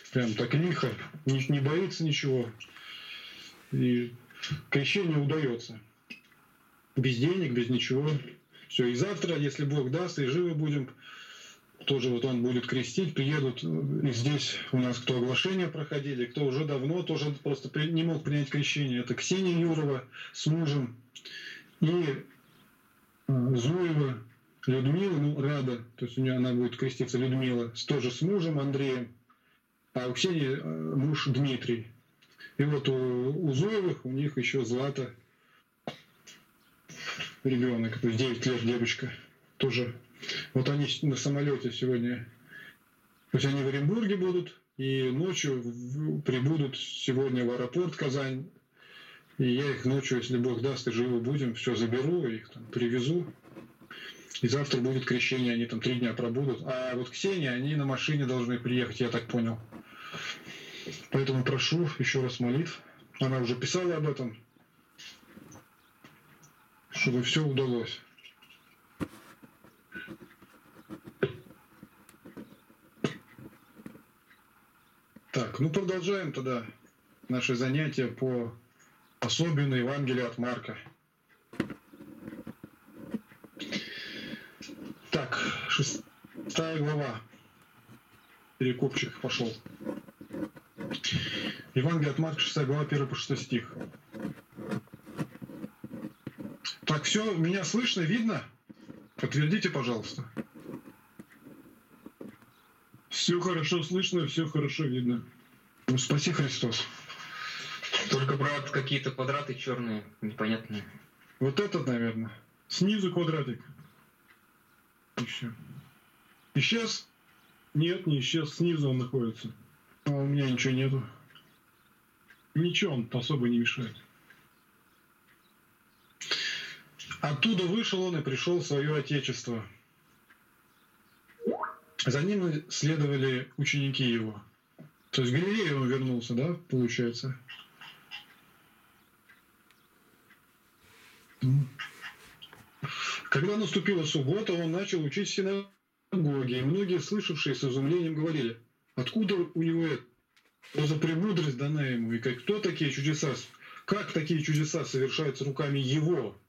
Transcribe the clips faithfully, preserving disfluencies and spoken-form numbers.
Прям так лихо, не, не боится ничего. И крещение удается. Без денег, без ничего. Все. И завтра, если Бог даст, и живы будем, тоже вот он будет крестить, приедут. И здесь у нас кто оглашение проходили, кто уже давно тоже просто не мог принять крещение. Это Ксения Юрова с мужем и Зуева Людмила, ну, Рада, то есть у нее она будет креститься, Людмила, тоже с мужем Андреем, а у Ксении муж Дмитрий. И вот у, у Зуевых у них еще Злата, ребенок, то есть девять лет девочка, тоже. Вот они на самолете сегодня, то есть они в Оренбурге будут, и ночью прибудут сегодня в аэропорт Казань. И я их ночью, если Бог даст, и живы будем, все заберу, их там привезу. И завтра будет крещение, они там три дня пробудут. А вот Ксения, они на машине должны приехать, я так понял. Поэтому прошу еще раз молитв. Она уже писала об этом, чтобы все удалось. Так, ну продолжаем тогда наши занятия по особенной Евангелию от Марка. Так, шестая глава. Перекопчик пошел. Евангелие от Марка, шестая глава, первый по шестой стих. Так, все, меня слышно, видно? Подтвердите, пожалуйста. Все хорошо слышно, все хорошо видно. Ну, спаси Христос. Только, брат, какие-то квадраты черные, непонятные. Вот этот, наверное. Снизу квадратик. Еще. Исчез? Нет, не исчез. Снизу он находится. А у меня ничего нету. Ничего, он особо не мешает. Оттуда вышел он и пришел в свое отечество. За ним следовали ученики его. То есть в Галилею он вернулся, да, получается? Когда наступила суббота, он начал учить в синагоге, и многие, слышавшие с изумлением, говорили: откуда у него это? Что за премудрость дана ему? И как, кто такие чудеса? Как такие чудеса совершаются руками его?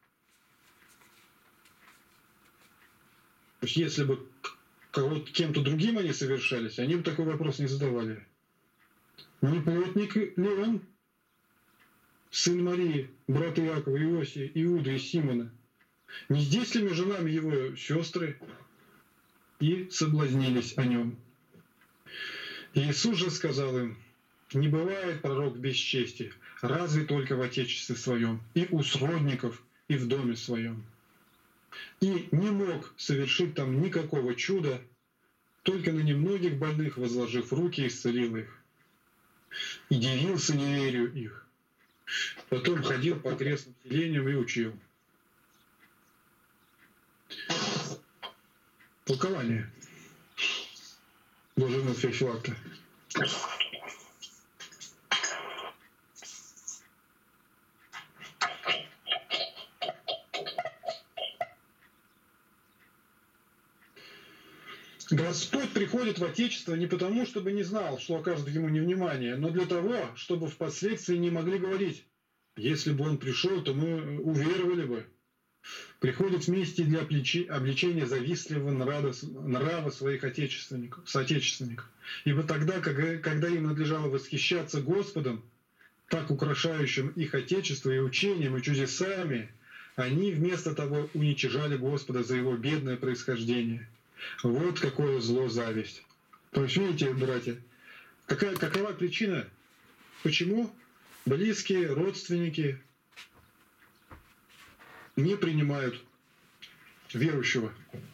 То есть если бы кем-то другим они совершались, они бы такой вопрос не задавали. Не плотник ли он, сын Марии, брат Иакова, Иосия, Иуда и Симона? Не здесь ли между нами его сестры? И соблазнились о нем. Иисус же сказал им: не бывает пророк без чести, разве только в отечестве своем, и у сродников, и в доме своем. И не мог совершить там никакого чуда, только на немногих больных, возложив руки, исцелил их. И дивился неверию их. Потом ходил по окрестным селениям и учил. Толкование. Блаженного Феофилакта. Господь приходит в Отечество не потому, чтобы не знал, что окажет ему невнимание, но для того, чтобы впоследствии не могли говорить: если бы он пришел, то мы уверовали бы. Приходит вместе для обличения завистливого нрава своих отечественников, соотечественников. Ибо тогда, когда им надлежало восхищаться Господом, так украшающим их Отечество и учением, и чудесами, они вместо того уничижали Господа за его бедное происхождение. Вот какое зло зависть. То есть, видите, братья, какая, какова причина? Почему близкие, родственники не принимают верующего?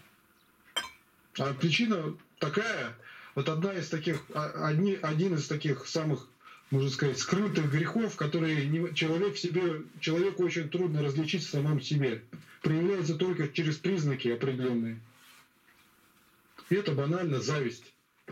А причина такая, вот одна из таких, одни, один из таких самых, можно сказать, скрытых грехов, которые не, человек в себе, человеку очень трудно различить в самом себе, проявляется только через признаки определенные. И это банально зависть.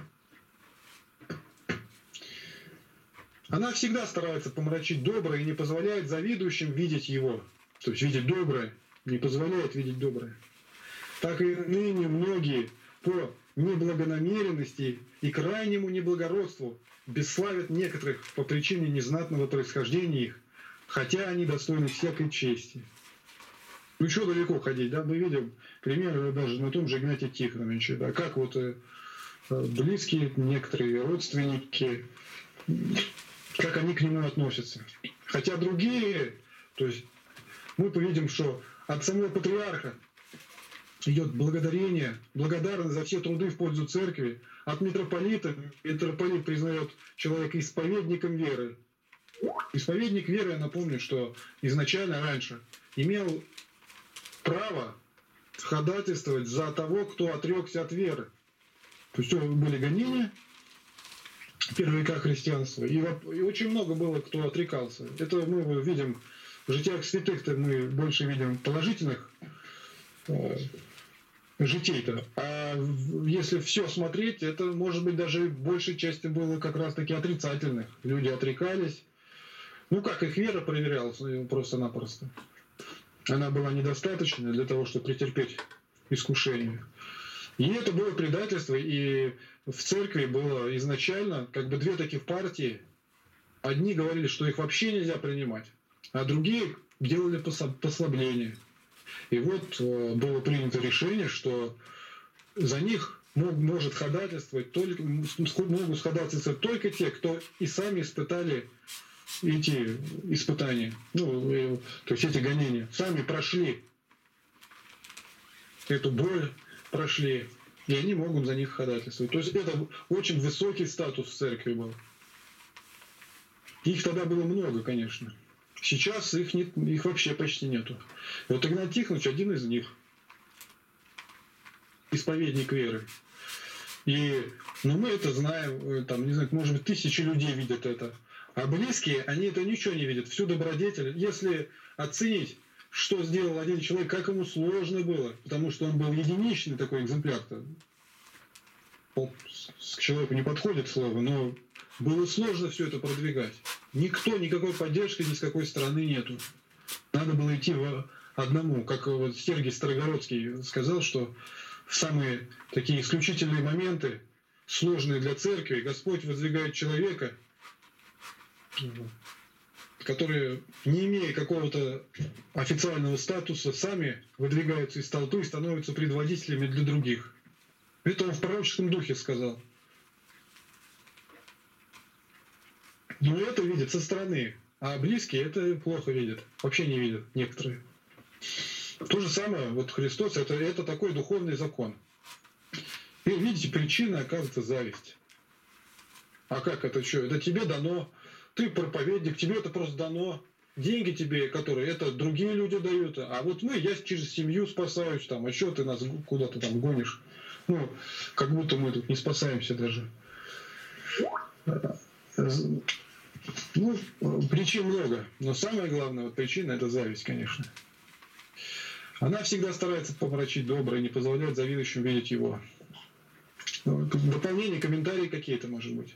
Она всегда старается помрачить доброе и не позволяет завидующим видеть его. То есть видеть доброе, не позволяет видеть доброе. Так и ныне многие по неблагонамеренности и крайнему неблагородству бесславят некоторых по причине незнатного происхождения их, хотя они достойны всякой чести. Ну, еще далеко ходить, да, мы видим примеры даже на том же Игнатии Тихоновиче, да, как вот э, близкие, некоторые родственники, как они к нему относятся. Хотя другие, то есть мы увидим, что от самого патриарха идет благодарение, благодарность за все труды в пользу церкви. От митрополита, митрополит признает человека исповедником веры. Исповедник веры, я напомню, что изначально раньше имел право ходатайствовать за того, кто отрекся от веры. То есть были гонения в первых веках христианства, и, и очень много было кто отрекался. Это мы видим в житиях святых-то мы больше видим положительных э, житей-то. А если все смотреть, это, может быть, даже большей части было как раз-таки отрицательных. Люди отрекались. Ну как, их вера проверялась просто-напросто. Она была недостаточна для того, чтобы претерпеть искушение. И это было предательство, и в церкви было изначально как бы две таких партии. Одни говорили, что их вообще нельзя принимать, а другие делали послабление. И вот было принято решение, что за них мог, может ходатайствовать только, могут ходатайствовать только те, кто и сами испытали эти испытания, ну, то есть эти гонения, сами прошли эту боль, прошли, и они могут за них ходатайствовать. То есть это очень высокий статус в церкви был. Их тогда было много, конечно. Сейчас их, нет, их вообще почти нету. И вот Игнат Тихонович один из них. Исповедник веры. И ну, мы это знаем, там, не знаю, может быть, тысячи людей видят это. А близкие, они это ничего не видят. Всю добродетель. Если оценить, что сделал один человек, как ему сложно было, потому что он был единичный такой экземпляр-то. К человеку не подходит слово, но было сложно все это продвигать. Никто, никакой поддержки ни с какой стороны нету. Надо было идти в одному. Как вот Сергий Старогородский сказал, что в самые такие исключительные моменты, сложные для церкви, Господь воздвигает человека, которые, не имея какого-то официального статуса, сами выдвигаются из толпы и становятся предводителями для других. Это он в пророческом духе сказал. Но это видят со стороны, а близкие это плохо видят, вообще не видят некоторые. То же самое, вот Христос, это, это такой духовный закон. И видите, причина, оказывается, зависть. А как это что? Это тебе дано, ты проповедник, тебе это просто дано. Деньги тебе, которые это другие люди дают, а вот мы, я через семью спасаюсь, там, а что ты нас куда-то там гонишь? Ну, как будто мы тут не спасаемся даже. Ну, причин много, но самая главная вот причина – это зависть, конечно. Она всегда старается помрачить доброе, не позволяет завидующим видеть его. Дополнения, комментарии какие-то, может быть.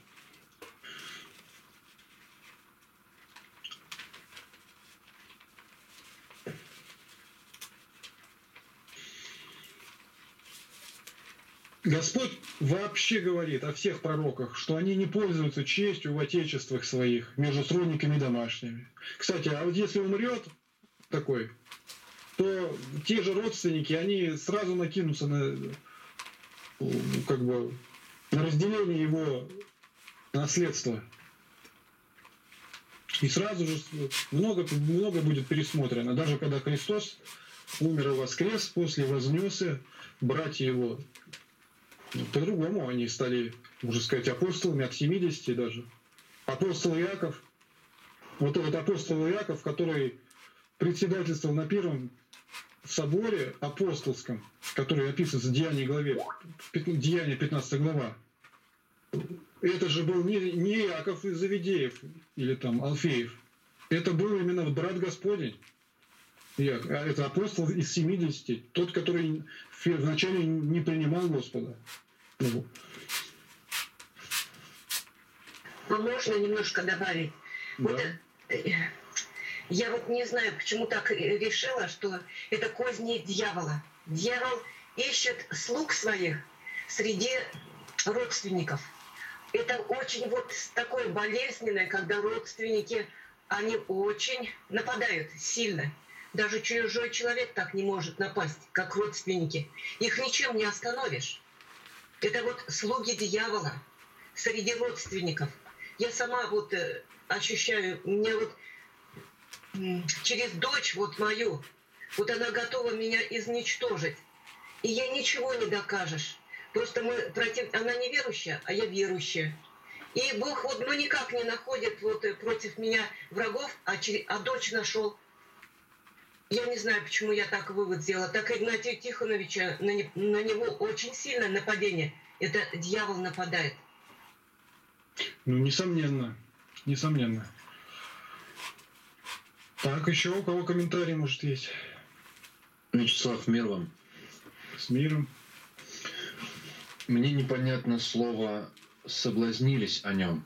Господь вообще говорит о всех пророках, что они не пользуются честью в отечествах своих, между сродниками домашними. Кстати, а вот если умрет такой, то те же родственники, они сразу накинутся на, как бы, на разделение его наследства. И сразу же много, много будет пересмотрено. Даже когда Христос умер и воскрес, после вознесся, братья его по-другому они стали, можно сказать, апостолами от семидесяти даже. Апостол Иаков, вот этот апостол Иаков, который председательствовал на первом соборе апостольском, который описывается в Деянии главе, Деяния пятнадцатая глава. Это же был не, не Иаков из Завидеев или там Алфеев. Это был именно брат Господень. Это апостол из семидесяти, тот, который вначале не принимал Господа. Ну. Можно немножко добавить? Да. Вот, я вот не знаю, почему так решила, что это козни дьявола. Дьявол ищет слуг своих, среди родственников. Это очень вот такое болезненное, когда родственники, они очень нападают сильно. Даже чужой человек так не может напасть, как родственники. Их ничем не остановишь. Это вот слуги дьявола среди родственников. Я сама вот э, ощущаю, мне вот м, через дочь вот мою, вот она готова меня изничтожить. И ей ничего не докажешь. Просто мы против... она неверующая, а я верующая. И Бог вот ну никак не находит вот э, против меня врагов, а, через... а дочь нашел. Я не знаю, почему я так вывод сделала. Так Игнатия Тихоновича, на, не... на него очень сильное нападение. Это дьявол нападает. Ну, несомненно. Несомненно. Так, еще у кого комментарий, может, есть? Вячеслав, мир вам. С миром. Мне непонятно слово «соблазнились» о нем.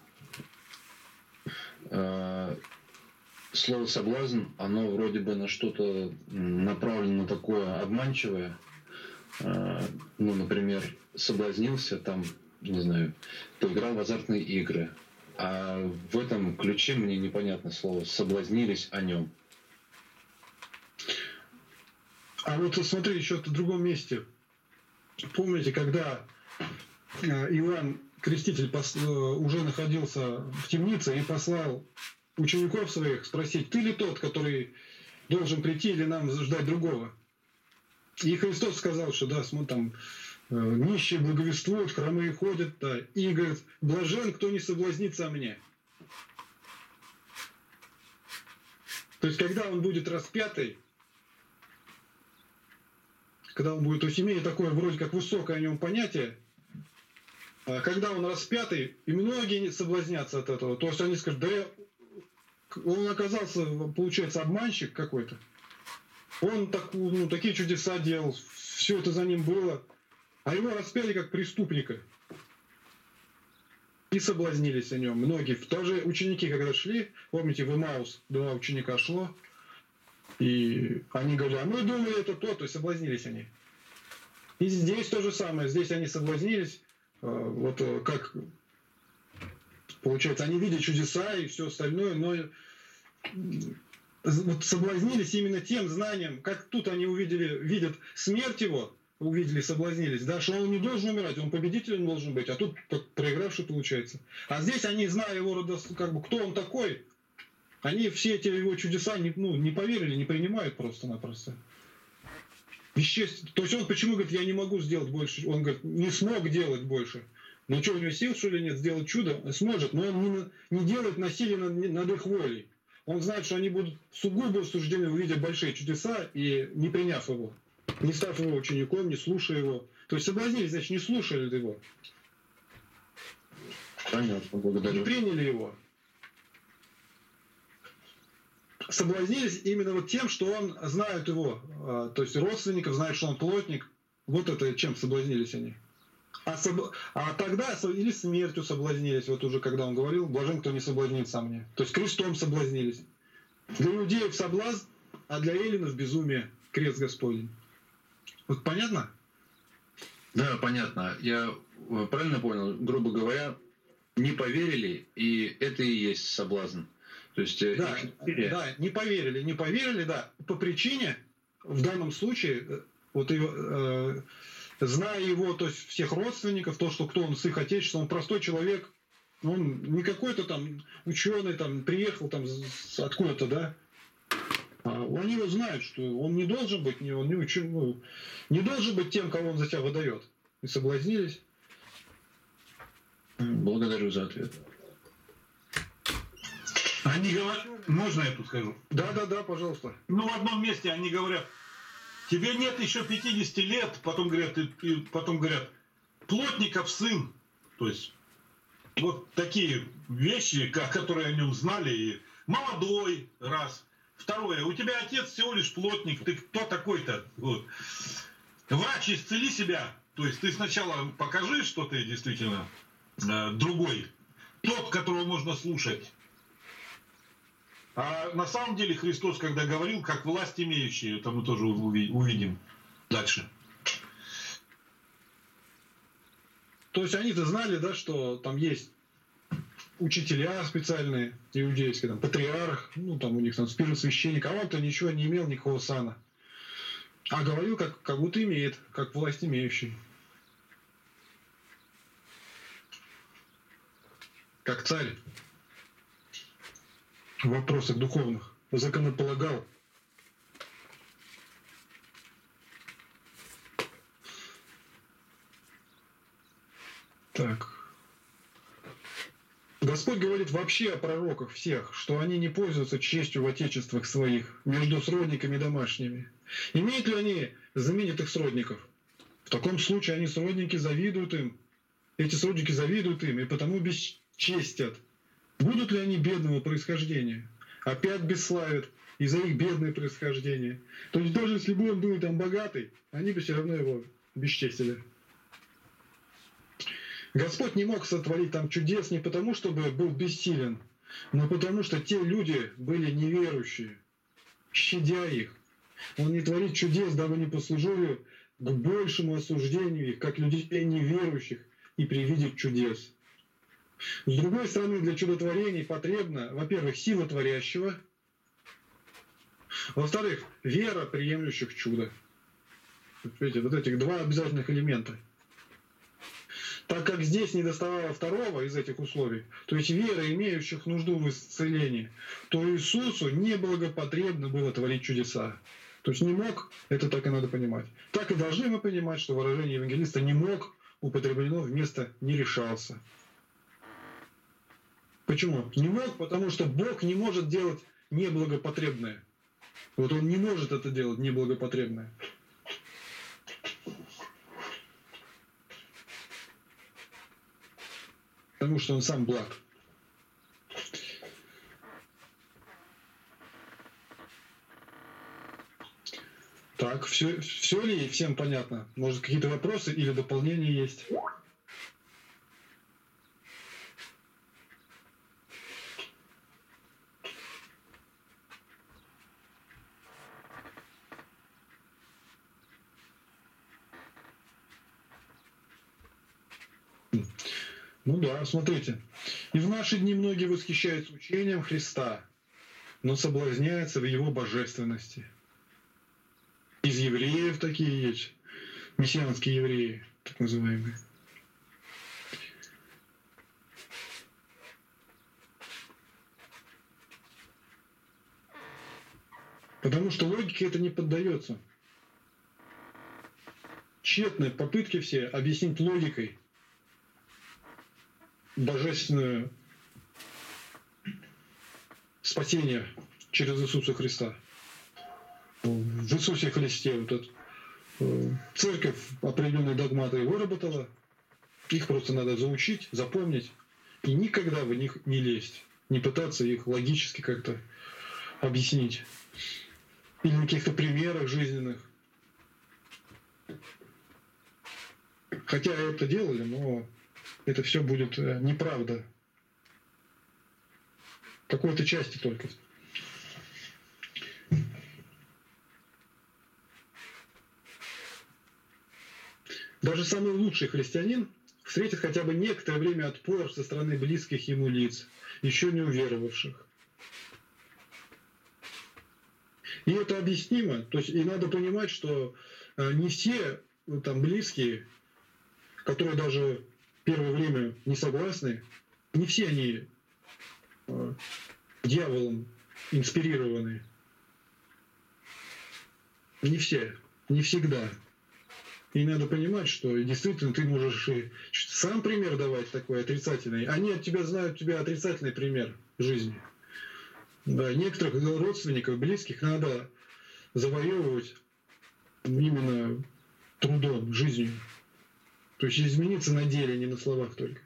Слово «соблазн», оно вроде бы на что-то направлено такое обманчивое. Ну, например, соблазнился, там, не знаю, поиграл в азартные игры. А в этом ключе мне непонятно слово «соблазнились» о нем. А вот смотри, еще в другом месте. Помните, когда Иоанн Креститель уже находился в темнице и послал учеников своих спросить, ты ли тот, который должен прийти, или нам ждать другого? И Христос сказал, что да, смотри, там нищие благовествуют, хромые ходят, да, и говорит, блажен, кто не соблазнится о мне. То есть, когда он будет распятый, когда он будет, то есть имея такое вроде как высокое о нем понятие, когда он распятый, и многие соблазнятся от этого, то есть они скажут, да я, он оказался, получается, обманщик какой-то, он так, ну, такие чудеса делал, все это за ним было, а его распяли как преступника. И соблазнились о нем многие. Тоже ученики, когда шли, помните, в Эмаус два ученика шло, и они говорили, а мы думали, это то, то есть соблазнились они. И здесь то же самое, здесь они соблазнились, вот как, получается, они видят чудеса и все остальное, но вот соблазнились именно тем знанием, как тут они увидели, видят смерть его, увидели, соблазнились, да, что он не должен умирать, он победителем должен быть, а тут проигравший получается. А здесь они, зная его, как бы, кто он такой, они все эти его чудеса не, ну, не поверили, не принимают просто-напросто. Веществ... То есть он почему говорит, я не могу сделать больше? Он говорит, не смог делать больше. Ну что, у него сил, что ли, нет сделать чудо? Сможет, но он не, не делает насилие над, над их волей. Он знает, что они будут сугубо осуждены, увидя большие чудеса и не приняв его. Не став его учеником, не слушая его. То есть соблазнились, значит, не слушали его. Понятно, благодарю. Не приняли его. Соблазнились именно вот тем, что он знает его, то есть родственников, знает, что он плотник. Вот это чем соблазнились они. А, соб... а тогда или смертью соблазнились, вот уже когда он говорил, блажен, кто не соблазнится мне. То есть крестом соблазнились. Для иудеев соблазн, а для эллинов безумие, крест Господень. Вот понятно? Да, понятно. Я правильно понял, грубо говоря, не поверили, и это и есть соблазн. То есть, да, да, не поверили, не поверили, да, по причине, в данном случае, вот его, э, зная его, то есть всех родственников, то, что кто он с их отечества, он простой человек, он не какой-то там ученый, там, приехал там откуда-то, да, а они его знают, что он не должен быть, не, он не, учен, ну, не должен быть тем, кого он за себя выдает. И соблазнились. Благодарю за ответ. Они говорят, можно я тут скажу? Да, да, да, пожалуйста. Ну, в одном месте они говорят, тебе нет еще пятидесяти лет, потом говорят, и, и потом говорят, плотников сын. То есть, вот такие вещи, которые о нем знали, и молодой, раз. Второе, у тебя отец всего лишь плотник, ты кто такой-то? Вот. Врач, исцели себя. То есть, ты сначала покажи, что ты действительно э, другой. Тот, которого можно слушать. А на самом деле Христос, когда говорил, как власть имеющие, это мы тоже увидим дальше. То есть они-то знали, да, что там есть учителя специальные, иудейские, там, патриарх, ну, там у них там первосвященник, а он-то ничего не имел, никакого сана. А говорил, как, как будто имеет, как власть имеющий. Как царь в вопросах духовных законополагал. Так. Господь говорит вообще о пророках всех, что они не пользуются честью в отечествах своих, между сродниками домашними. Имеют ли они знаменитых сродников? В таком случае они сродники завидуют им. Эти сродники завидуют им и потому бесчестят. Будут ли они бедного происхождения? Опять бесславят из-за их бедное происхождение. То есть даже если бы он был там богатый, они бы все равно его бесчестили. Господь не мог сотворить там чудес не потому, чтобы был бессилен, но потому, что те люди были неверующие, щадя их. Он не творит чудес, дабы не послужили к большему осуждению их, как людей неверующих, и при виде чудес. С другой стороны, для чудотворений потребна, во-первых, сила творящего, во-вторых, вера приемлющих чудо. Видите, вот этих два обязательных элемента. Так как здесь не доставало второго из этих условий, то есть веры, имеющих нужду в исцелении, то Иисусу неблагопотребно было творить чудеса. То есть не мог, это так и надо понимать. Так и должны мы понимать, что выражение евангелиста «не мог» употреблено вместо «не решался». Почему? Не мог, потому что Бог не может делать неблагопотребное. Вот Он не может это делать неблагопотребное. Потому что Он сам благ. Так, все, все ли всем понятно? Может, какие-то вопросы или дополнения есть? Ну да, смотрите. И в наши дни многие восхищаются учением Христа, но соблазняются в Его божественности. Из евреев такие есть, мессианские евреи, так называемые. Потому что логике это не поддается. Тщетные попытки все объяснить логикой божественное спасение через Иисуса Христа. В Иисусе Христе вот это, церковь определенные догматы выработала, их просто надо заучить, запомнить, и никогда в них не лезть, не пытаться их логически как-то объяснить. Или на каких-то примерах жизненных. Хотя это делали, но это все будет неправда. В какой-то части только. Даже самый лучший христианин встретит хотя бы некоторое время отпор со стороны близких ему лиц, еще не уверовавших. И это объяснимо. То есть и надо понимать, что не все там близкие, которые даже первое время не согласны, не все они э, дьяволом инспирированы. Не все, не всегда. И надо понимать, что действительно ты можешь и сам пример давать такой отрицательный. Они от тебя знают, у тебя отрицательный пример жизни. Да, некоторых родственников, близких надо завоевывать именно трудом, жизнью. То есть измениться на деле, не на словах только.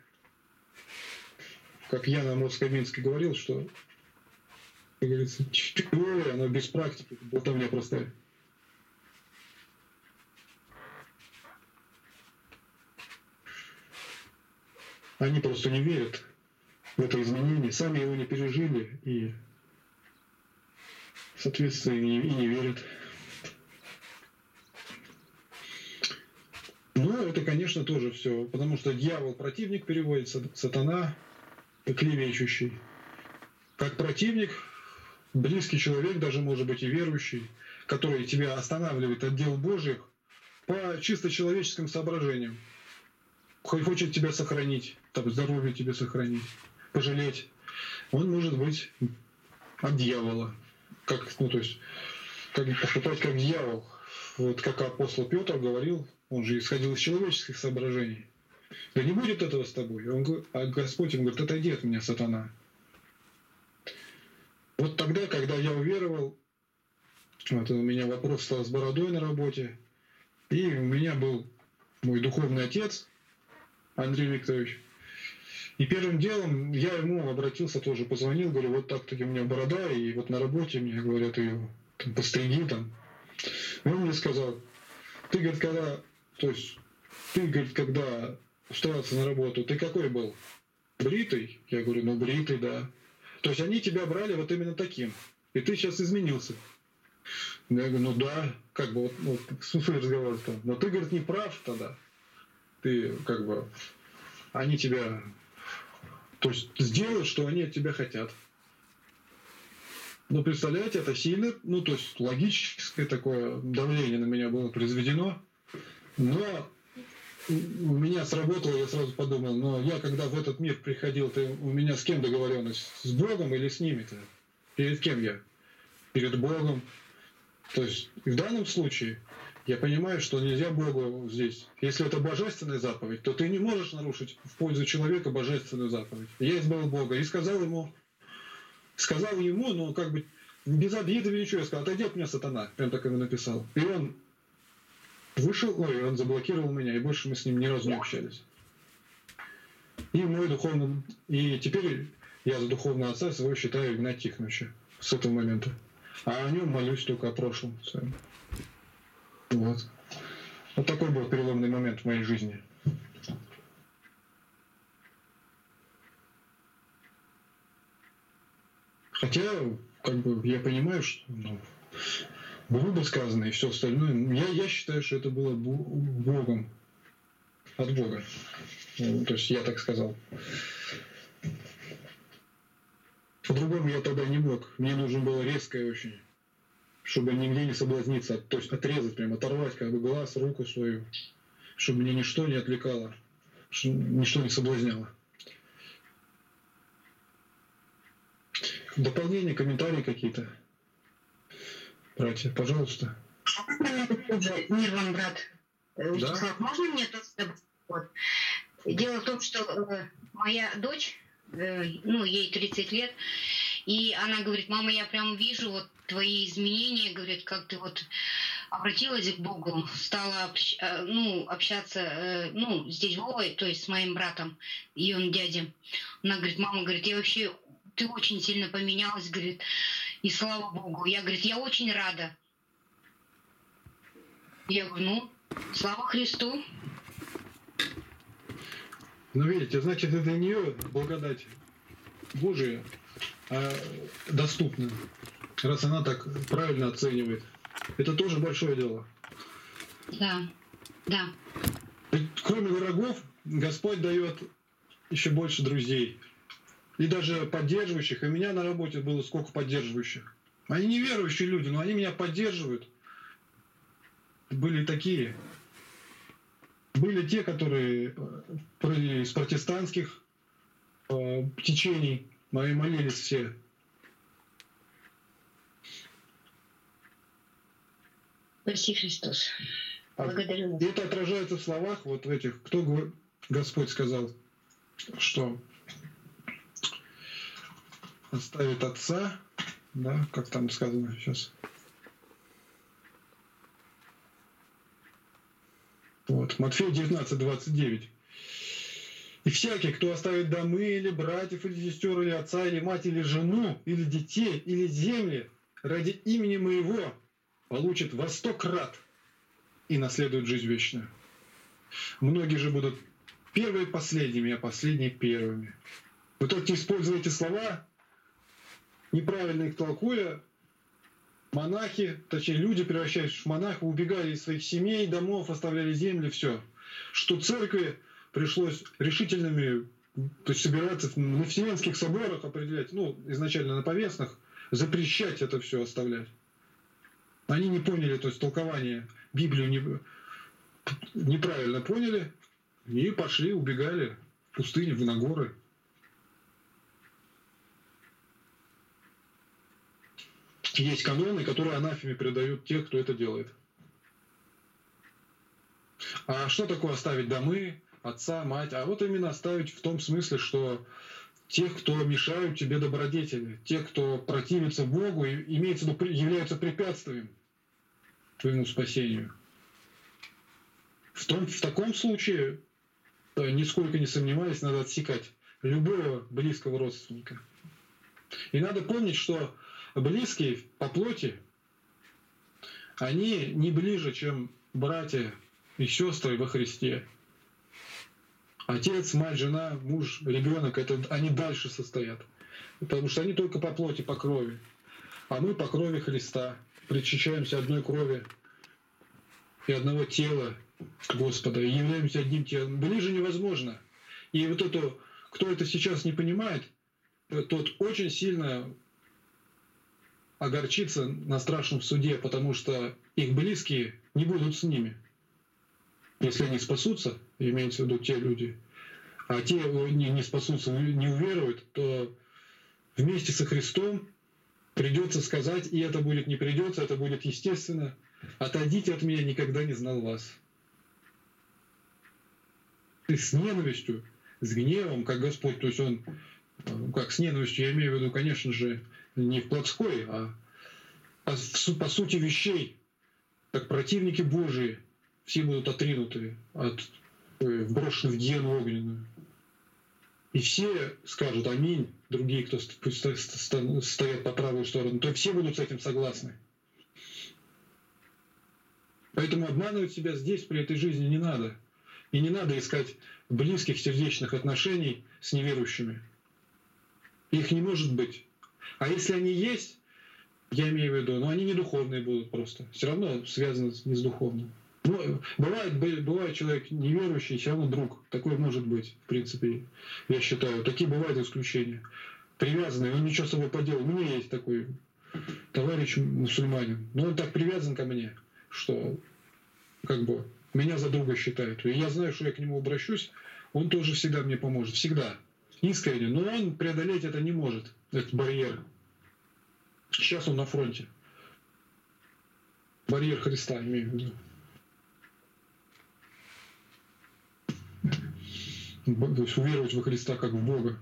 Как Ян Амос-Каменский говорил, что, как говорится, теория, она без практики, болтовня простая. Они просто не верят в это изменение, сами его не пережили и, соответственно, и не, и не верят. Ну, это, конечно, тоже все, потому что дьявол противник переводится, сатана клевещущий. Как противник, близкий человек, даже может быть и верующий, который тебя останавливает от дел Божьих по чисто человеческим соображениям. Хочет тебя сохранить, там, здоровье тебе сохранить, пожалеть. Он может быть от дьявола. Как, ну, то есть, как поступать как дьявол. Вот как апостол Петр говорил, он же исходил из человеческих соображений. Да не будет этого с тобой. Он, а Господь ему говорит, отойди от меня, сатана. Вот тогда, когда я уверовал, вот у меня вопрос стал с бородой на работе, и у меня был мой духовный отец, Андрей Викторович. И первым делом я ему обратился тоже, позвонил, говорю, вот так-таки у меня борода, и вот на работе мне говорят, ее там, постриги там. И он мне сказал, ты, говорит, когда, то есть, ты, говорит, когда устраивался на работу, ты какой был? Бритый? Я говорю, ну бритый, да. То есть они тебя брали вот именно таким, и ты сейчас изменился. Я говорю, ну да, как бы вот, вот смысл разговора там. Но ты, говорит, не прав тогда. Ты как бы, они тебя, то есть сделают, что они от тебя хотят. Ну, представляете, это сильно, ну, то есть логическое такое давление на меня было произведено. Но у меня сработало, я сразу подумал, но я когда в этот мир приходил, ты у меня с кем договоренность? С Богом или с ними-то? Перед кем я? Перед Богом. То есть в данном случае я понимаю, что нельзя Богу здесь. Если это божественная заповедь, то ты не можешь нарушить в пользу человека божественную заповедь. Я избрал Бога и сказал ему, сказал ему, ну как бы без обиды или ничего, я сказал, отойди от меня, сатана. Прям так ему написал. И он вышел, ой, он заблокировал меня, и больше мы с ним ни разу не общались. И мой духовный, и теперь я за духовного отца своего считаю Игнатия Тихоновича с этого момента. А о нем молюсь только о прошлом своем. Вот. Вот такой был переломный момент в моей жизни. Хотя, как бы, я понимаю, что ну, грубо сказано и все остальное. Я, я считаю, что это было Богом. От Бога. Ну, то есть я так сказал. По-другому я тогда не мог. Мне нужно было резкое очень, чтобы нигде не соблазниться, то есть отрезать, прям оторвать как бы глаз, руку свою, чтобы мне ничто не отвлекало, чтобы ничто не соблазняло. Дополнения, комментарии какие-то? Братья, пожалуйста. Мир вам, брат. Вячеслав, Да? можно мне тоже добавить? Вот. Дело в том, что э, моя дочь, э, ну, ей тридцать лет, и она говорит, мама, я прям вижу вот твои изменения, говорит, как ты вот обратилась к Богу, стала общ, э, ну, общаться, э, ну, здесь Вовой, то есть с моим братом, и он дядя. Она говорит, мама, говорит, я вообще, ты очень сильно поменялась, говорит, и слава Богу. Я, говорит, я очень рада. Я говорю, ну, слава Христу. Ну, видите, значит, это не ее благодать Божия, а доступна, раз она так правильно оценивает. Это тоже большое дело. Да, да. Ведь кроме врагов, Господь дает еще больше друзей. И даже поддерживающих. И у меня на работе было сколько поддерживающих. Они неверующие люди, но они меня поддерживают. Были такие. Были те, которые из протестантских э, течений. Мои молились все. Спаси Христос. А Благодарю вас. это отражается в словах вот в этих. Кто говор- Господь сказал, что оставит отца, да, как там сказано сейчас. Вот, Матфея девятнадцать, двадцать девять. И всякий, кто оставит домы, или братьев, или сестер, или отца, или мать, или жену, или детей, или земли, ради имени моего, получит во сто крат и наследует жизнь вечную. Многие же будут первые последними, а последние первыми. Вы только используете слова, неправильно их толкуя, монахи, точнее люди, превращаясь в монахов, убегали из своих семей, домов, оставляли земли, все. что церкви пришлось решительными, то есть собираться на Вселенских соборах определять, ну, изначально на повестных, запрещать это все оставлять. Они не поняли, то есть толкование, Библию не, неправильно поняли, и пошли, убегали в пустыню, на горы. Есть каноны, которые анафеме передают тех, кто это делает. А что такое оставить домы, отца, мать? А вот именно оставить в том смысле, что тех, кто мешают тебе добродетели, тех, кто противится Богу, имеется в виду, являются препятствием твоему спасению. В, том, в таком случае, нисколько не сомневаясь, надо отсекать любого близкого родственника. И надо помнить, что близкие по плоти, они не ближе, чем братья и сестры во Христе. Отец, мать, жена, муж, ребенок, это они дальше состоят. Потому что они только по плоти, по крови. А мы по крови Христа причащаемся одной крови и одного тела Господа, и являемся одним телом. Ближе невозможно. И вот это, кто это сейчас не понимает, тот очень сильно огорчится на страшном суде, потому что их близкие не будут с ними. Если они спасутся, имеется в виду те люди, а те не, не спасутся, не уверуют, то вместе со Христом придется сказать, и это будет не придется, это будет естественно: отойдите от меня, никогда не знал вас. И с ненавистью, с гневом, как Господь, то есть Он, как с ненавистью, я имею в виду, конечно же, не в плотской, а, а в, по сути вещей, как противники Божии, все будут отринуты, от, брошены в гиену огненную. И все скажут аминь, другие, кто стоят по правую сторону, то все будут с этим согласны. Поэтому обманывать себя здесь, при этой жизни, не надо. И не надо искать близких сердечных отношений с неверующими. Их не может быть. А если они есть, я имею в виду, но они не духовные будут просто. Все равно связаны не с духовным. Ну, бывает, бывает человек неверующий, все равно друг. Такое может быть, в принципе, я считаю. Такие бывают исключения. Привязанный, он ничего с собой поделал. У меня есть такой товарищ мусульманин. Но он так привязан ко мне, что как бы меня за друга считают. И я знаю, что я к нему обращусь, он тоже всегда мне поможет. Всегда. Искренне. Но он преодолеть это не может, этот барьер. Сейчас он на фронте. Барьер Христа, имею в виду. То есть уверовать во Христа как в Бога.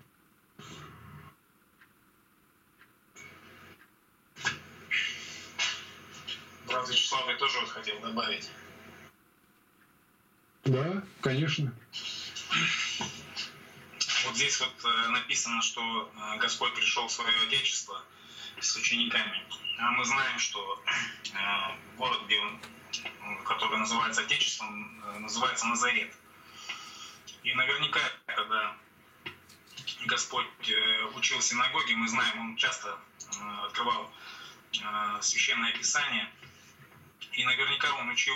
Брат Вячеслав, я тоже вот хотел добавить. Да, конечно. Вот здесь вот написано, что Господь пришел в свое Отечество с учениками. А мы знаем, что город, где он, который называется Отечеством, называется Назарет. И наверняка, когда Господь учил в синагоге, мы знаем, он часто открывал Священное Писание, и наверняка он учил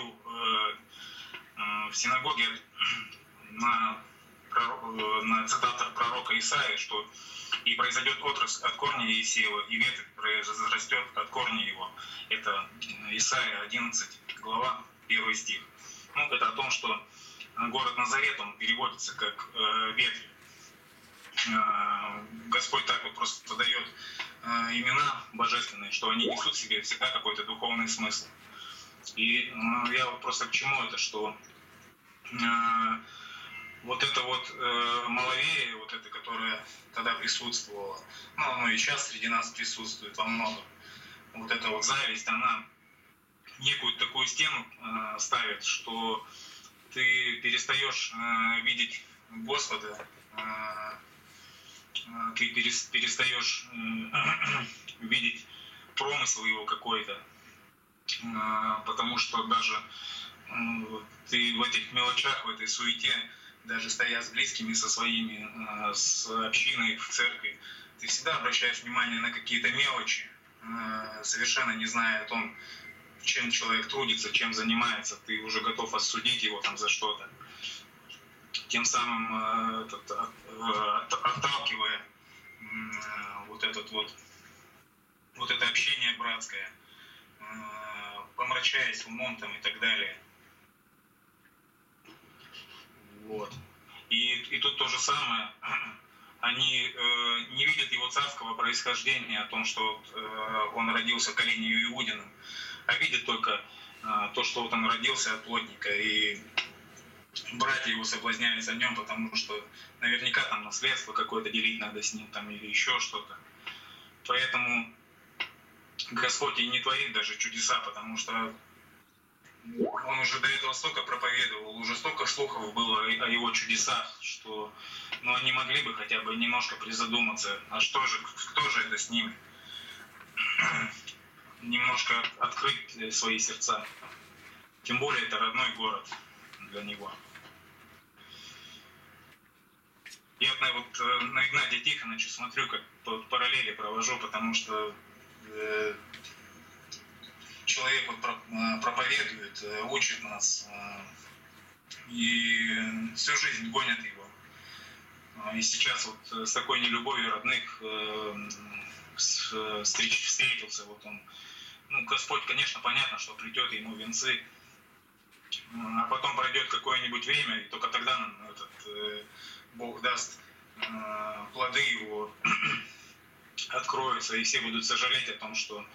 в синагоге на, на цитатах пророка Исаии, что «И произойдет отрасль от корня Иисеева, и ветвь произрастет от корня его». Это Исаия одиннадцать, глава, первый стих. Ну, это о том, что город Назарет, он переводится как э, ветвь. Э, Господь так вот просто дает э, имена божественные, что они несут в себе всегда какой-то духовный смысл. И э, я вот просто к чему это, что э, вот это вот э, маловерие, вот это, которое тогда присутствовало, ну, оно и сейчас среди нас присутствует во многом. Вот эта вот зависть, она некую такую стену э, ставит, что ты перестаешь э, видеть Господа, э, ты перестаешь э, видеть промысл его какой-то, э, потому что даже э, ты в этих мелочах, в этой суете, даже стоя с близкими, со своими, э, с общиной в церкви, ты всегда обращаешь внимание на какие-то мелочи, э, совершенно не зная о том, чем человек трудится, чем занимается, ты уже готов осудить его там за что-то. Тем самым э, этот, от, от, отталкивая э, вот этот вот, вот это общение братское, э, помрачаясь умом там и так далее. Вот. И, и тут то же самое. Они э, не видят его царского происхождения, о том, что э, он родился коленью Иудиным, а видят только э, то, что вот он родился от плотника, и братья его соблазняются о нем, потому что наверняка там наследство какое-то делить надо с ним там, или еще что-то. Поэтому Господь и не творит даже чудеса, потому что он уже до этого столько проповедовал, уже столько слухов было о его чудесах, что ну, они могли бы хотя бы немножко призадуматься, а что же, кто же это с ними? Немножко открыть свои сердца. Тем более это родной город для него. Я вот на Игнатия Тихоновича смотрю, как параллели провожу, потому что э, человек вот проповедует, учит нас, и всю жизнь гонят его. И сейчас вот с такой нелюбовью родных встретился вот он. Ну, Господь, конечно, понятно, что придет ему венцы, а потом пройдет какое-нибудь время, и только тогда нам этот, Бог даст плоды его откроются, и все будут сожалеть о том, что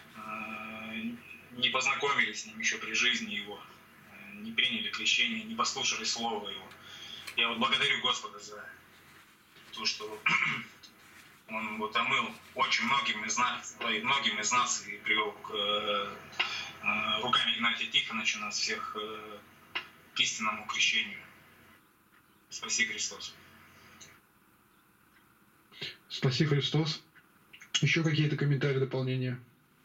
не познакомились с ним еще при жизни его, не приняли крещение, не послушали слова его. Я вот благодарю Господа за то, что он вот омыл очень многим из нас, многим из нас и привел к э, руками Игнатия Тихоновича нас всех э, к истинному крещению. Спаси Христос. Спаси Христос. Еще какие-то комментарии, дополнения?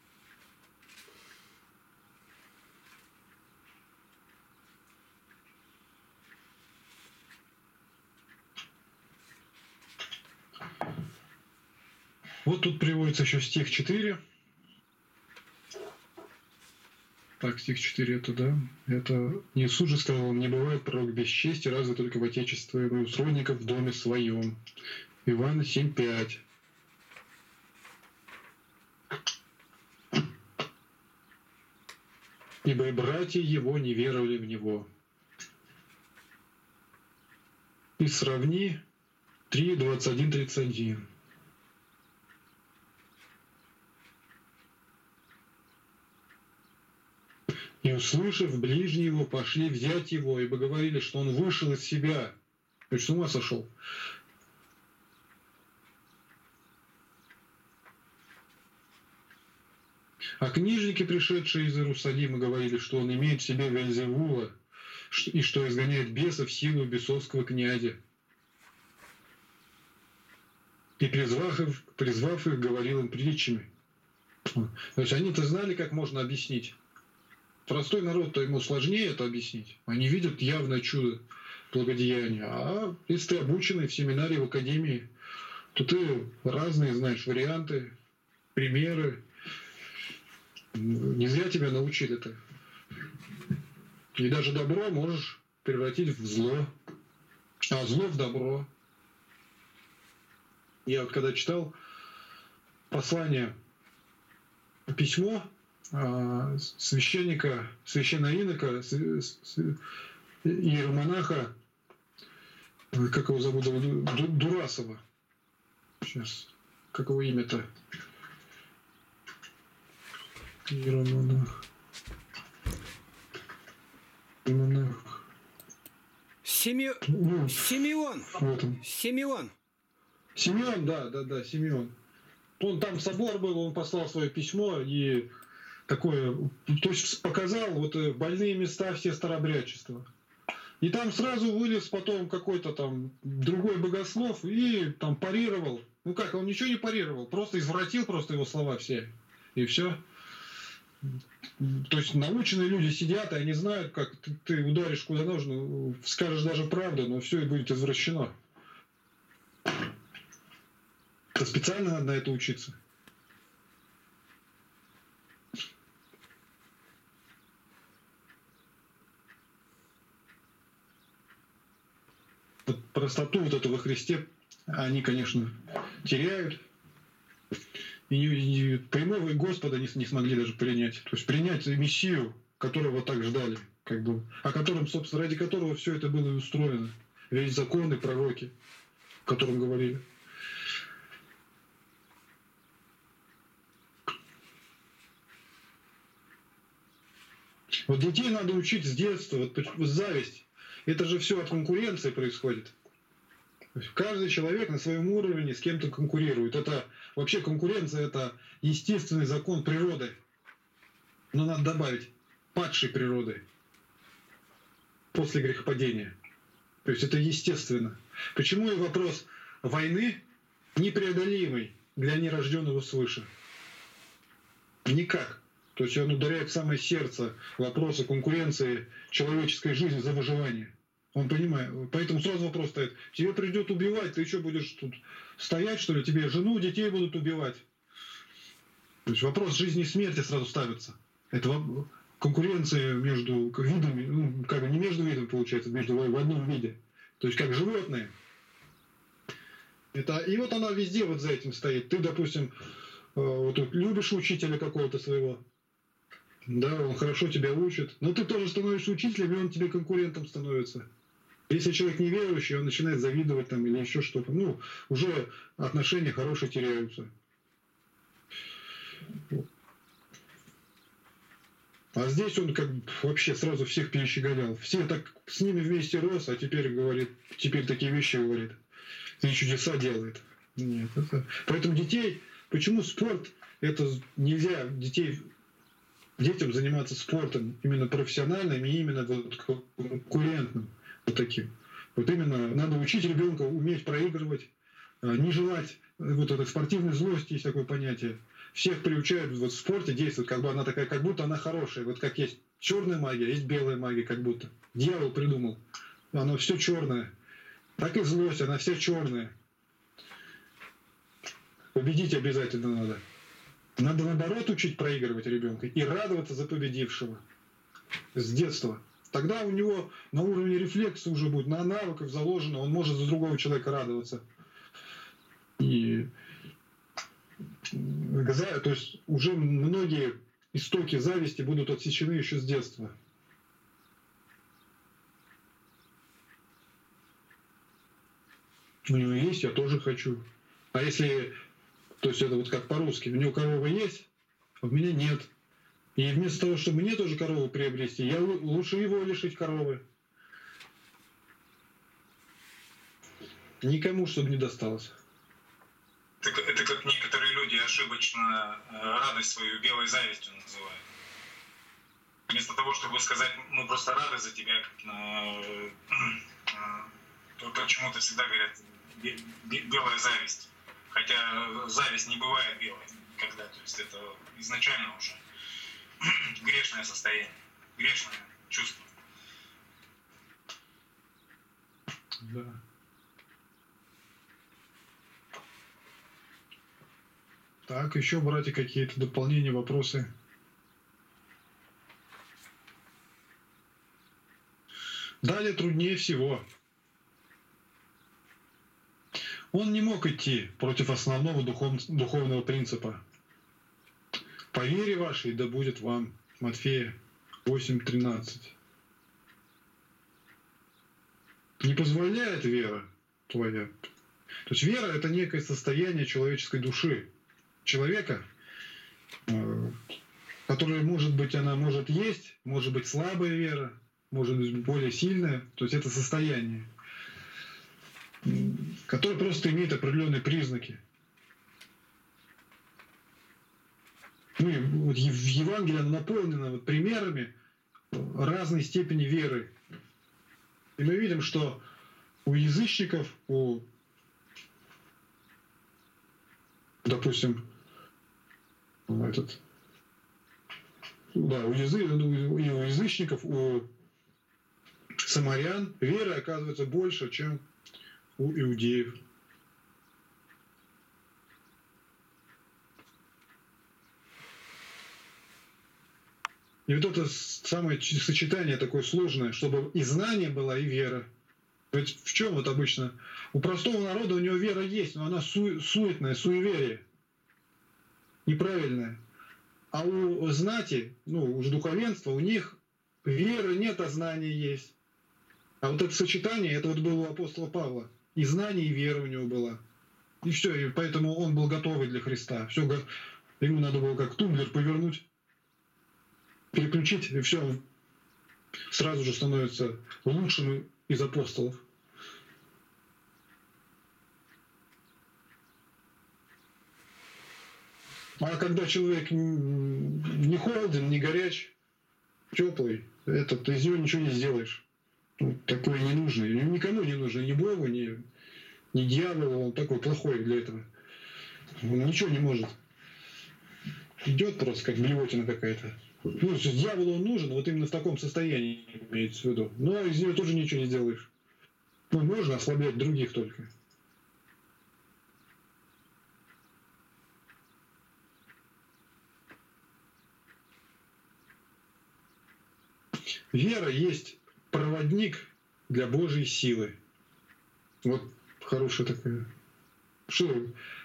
Вот тут приводится еще стих четыре. Так, стих четыре это, да. Это не суд же сказал, не бывает пророк без чести, разве только в отечестве у сродников в доме своем. Иоанна семь пять. Ибо и братья его не веровали в него. И сравни три, двадцать один, тридцать один. И, услышав, ближние его пошли взять его, ибо говорили, что он вышел из себя. То есть с ума сошел. А книжники, пришедшие из Иерусалима, говорили, что он имеет в себе Вельзевула и что изгоняет бесов силу бесовского князя. И, призвав их, призвав их, говорил им притчами. То есть они-то знали, как можно объяснить. Простой народ-то ему сложнее это объяснить. Они видят явное чудо благодеяния. А если ты обученный в семинаре, в академии, то ты разные знаешь варианты, примеры. Не зря тебя научили-то. И даже добро можешь превратить в зло, а зло в добро. Я вот когда читал послание, письмо священника, священноинока, иеромонаха, как его зовут, Дурасова. Сейчас, как его имя-то? Иеромонах. Иеромонах. Симе... Ну, Симеон. вот он. Симеон. Симеон, да, да, да, Симеон. Он там собор был, он послал свое письмо и такое, то есть показал вот больные места все старообрядчества. И там сразу вылез потом какой-то там другой богослов и там парировал. Ну как, он ничего не парировал, просто извратил просто его слова все. И все. То есть наученные люди сидят, и они знают, как ты, ты ударишь куда нужно, скажешь даже правду, но все и будет извращено. Это специально надо на это учиться. простоту вот эту во Христе они, конечно, теряют. И, и прямого Господа не, не смогли даже принять. То есть принять Мессию, которого так ждали, как бы, о котором, собственно, ради которого все это было и устроено. Весь законы, пророки, о котором говорили. Вот детей надо учить с детства. Вот зависть. Это же все от конкуренции происходит. Каждый человек на своем уровне с кем-то конкурирует. Это вообще конкуренция, это естественный закон природы. Но надо добавить падшей природы после грехопадения. То есть это естественно. Почему и вопрос войны непреодолимый для нерожденного свыше? Никак. То есть он ударяет в самое сердце вопроса конкуренции человеческой жизни за выживание. Он понимает. Поэтому сразу вопрос стоит. Тебе придет убивать, ты еще будешь тут стоять, что ли? Тебе жену, детей будут убивать. То есть вопрос жизни и смерти сразу ставится. Это конкуренция между видами, ну, как бы не между видами получается, между в одном виде. То есть как животные. Это, и вот она везде вот за этим стоит. Ты, допустим, вот, любишь учителя какого-то своего. Да, он хорошо тебя учит. Но ты тоже становишься учителем, и он тебе конкурентом становится. Если человек неверующий, он начинает завидовать там или еще что-то. Ну, уже отношения хорошие теряются. А здесь он как бы вообще сразу всех перещеголял. Все так с ними вместе рос, а теперь говорит, теперь такие вещи говорит. И чудеса делает. Нет, это... Поэтому детей, почему спорт, это нельзя детей, детям заниматься спортом именно профессиональным и именно вот конкурентным. Вот таким. Вот именно надо учить ребенка уметь проигрывать, не желать вот этой спортивной злости, есть такое понятие. Всех приучают вот в спорте действовать, как бы она такая, как будто она хорошая. Вот как есть черная магия, есть белая магия, как будто. Дьявол придумал. Оно все черное. Так и злость, она вся черная. Победить обязательно надо. Надо наоборот учить проигрывать ребенка и радоваться за победившего с детства. Тогда у него на уровне рефлекса уже будет, на навыках заложено, он может за другого человека радоваться. И то есть уже многие истоки зависти будут отсечены еще с детства. У него есть, я тоже хочу. А если, то есть это вот как по-русски, у него корова есть, а у меня нет. И вместо того, чтобы мне тоже корову приобрести, я лучше его лишить коровы. Никому, чтобы не досталось. Это, это как некоторые люди ошибочно радость свою белой завистью называют. Вместо того, чтобы сказать, мы просто рады за тебя, то почему-то всегда говорят белая зависть. Хотя зависть не бывает белой никогда. То есть это изначально уже грешное состояние, грешное чувство. Да. Так, еще, братья, какие-то дополнения, вопросы? Далее труднее всего. Он не мог идти против основного духов, духовного принципа. По вере вашей да будет вам. Матфея восемь тринадцать. Не позволяет вера твоя. То есть вера — это некое состояние человеческой души. Человека, которая, может быть, она может есть, может быть слабая вера, может быть более сильная. То есть это состояние, которое просто имеет определенные признаки. Ну, и вот в Евангелии оно наполнено вот примерами разной степени веры. И мы видим, что у язычников, у, допустим, этот, да, у, язы, у язычников, у самарян веры оказывается больше, чем у иудеев. И вот это самое сочетание такое сложное, чтобы и знание было, и вера. Ведь в чем вот обычно? У простого народа у него вера есть, но она су- суетная, суеверие. Неправильное. А у знати, ну, уж духовенства, у них веры нет, а знания есть. А вот это сочетание, это вот было у апостола Павла. И знание, и вера у него была. И все, и поэтому он был готовый для Христа. Все, ему надо было как тумблер повернуть, переключить, и все, сразу же становится лучшим из апостолов. А когда человек не холоден, не горяч, теплый, этот, из него ничего не сделаешь. Ну, такое не нужно. Никому не нужно, ни Богу, ни, ни дьяволу. Он такой плохой для этого. Он ничего не может. Идет просто как блевотина какая-то. Ну, дьяволу он нужен, вот именно в таком состоянии имеется в виду. Но из него тоже ничего не сделаешь. Ну, можно ослаблять других только. Вера есть проводник для Божьей силы. Вот хорошая такая. Что?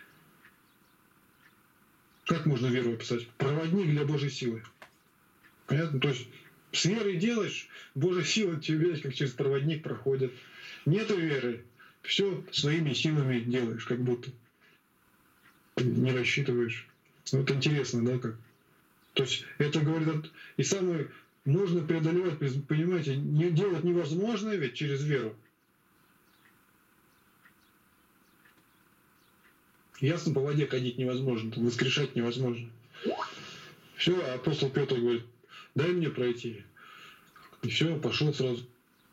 Как можно веру описать? Проводник для Божьей силы. Понятно? То есть с верой делаешь, Божья сила тебе как через проводник проходит. Нету веры, все своими силами делаешь, как будто. Не рассчитываешь. Вот интересно, да, как? То есть это говорит, и самое, можно преодолевать, понимаете, не делать невозможное ведь через веру. Ясно, по воде ходить невозможно, воскрешать невозможно. Все, а апостол Петр говорит, дай мне пройти. И все, пошел сразу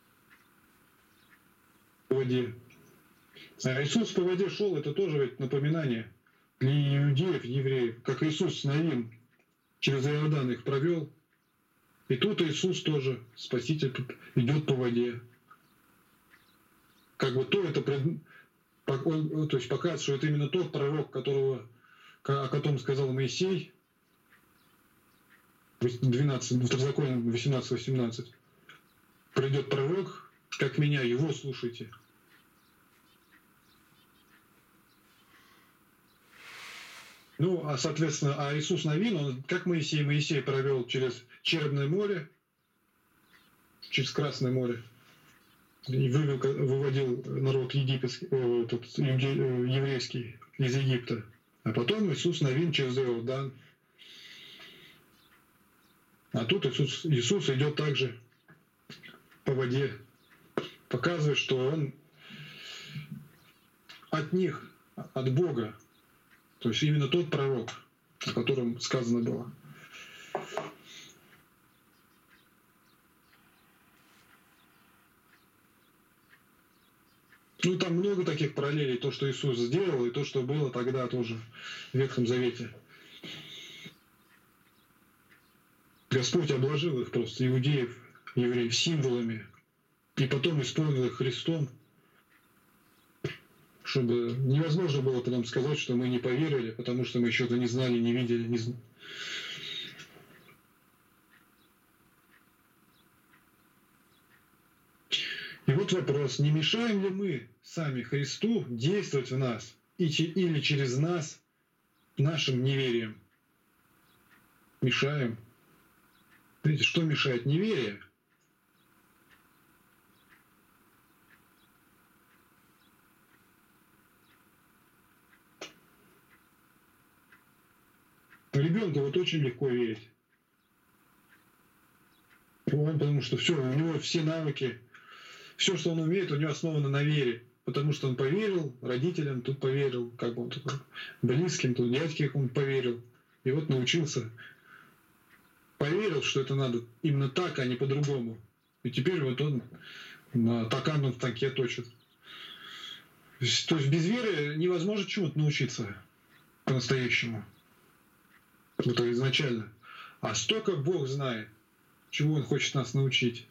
по воде. А Иисус по воде шел, это тоже ведь напоминание для иудеев, евреев, как Иисус Навин через Иордан их провел. И тут Иисус тоже, Спаситель, идет по воде. Как бы то это, он, то есть показывает, что это именно тот пророк, которого, о котором сказал Моисей, двенадцать, в Второзаконие восемнадцать восемнадцать. Придет пророк, как меня, его слушайте. Ну, а соответственно, а Иисус Навин, он как Моисей, Моисей провел через Черное море, через Красное море, и вывел, выводил народ египетский, этот, еврейский из Египта. А потом Иисус Навин через Иордан. А тут Иисус, Иисус идет также по воде, показывает, что он от них, от Бога. То есть именно тот пророк, о котором сказано было. Ну, там много таких параллелей, то, что Иисус сделал, и то, что было тогда тоже в Ветхом Завете. Господь обложил их просто, иудеев, евреев, символами, и потом исполнил их Христом, чтобы невозможно было потом сказать, что мы не поверили, потому что мы еще-то не знали, не видели, не знали. И вот вопрос, не мешаем ли мы сами Христу действовать в нас или через нас нашим неверием? Мешаем. Видите, что мешает неверие? Ребенку вот очень легко верить. Он, потому что все, у него все навыки, все, что он умеет, у него основано на вере. Потому что он поверил родителям, тут поверил, как бы он такой, близким, тут дядьке он поверил. И вот научился. Поверил, что это надо именно так, а не по-другому. И теперь вот он на токанном станке точит. То есть без веры невозможно чему-то научиться по-настоящему. Вот изначально. А столько Бог знает, чего Он хочет нас научить.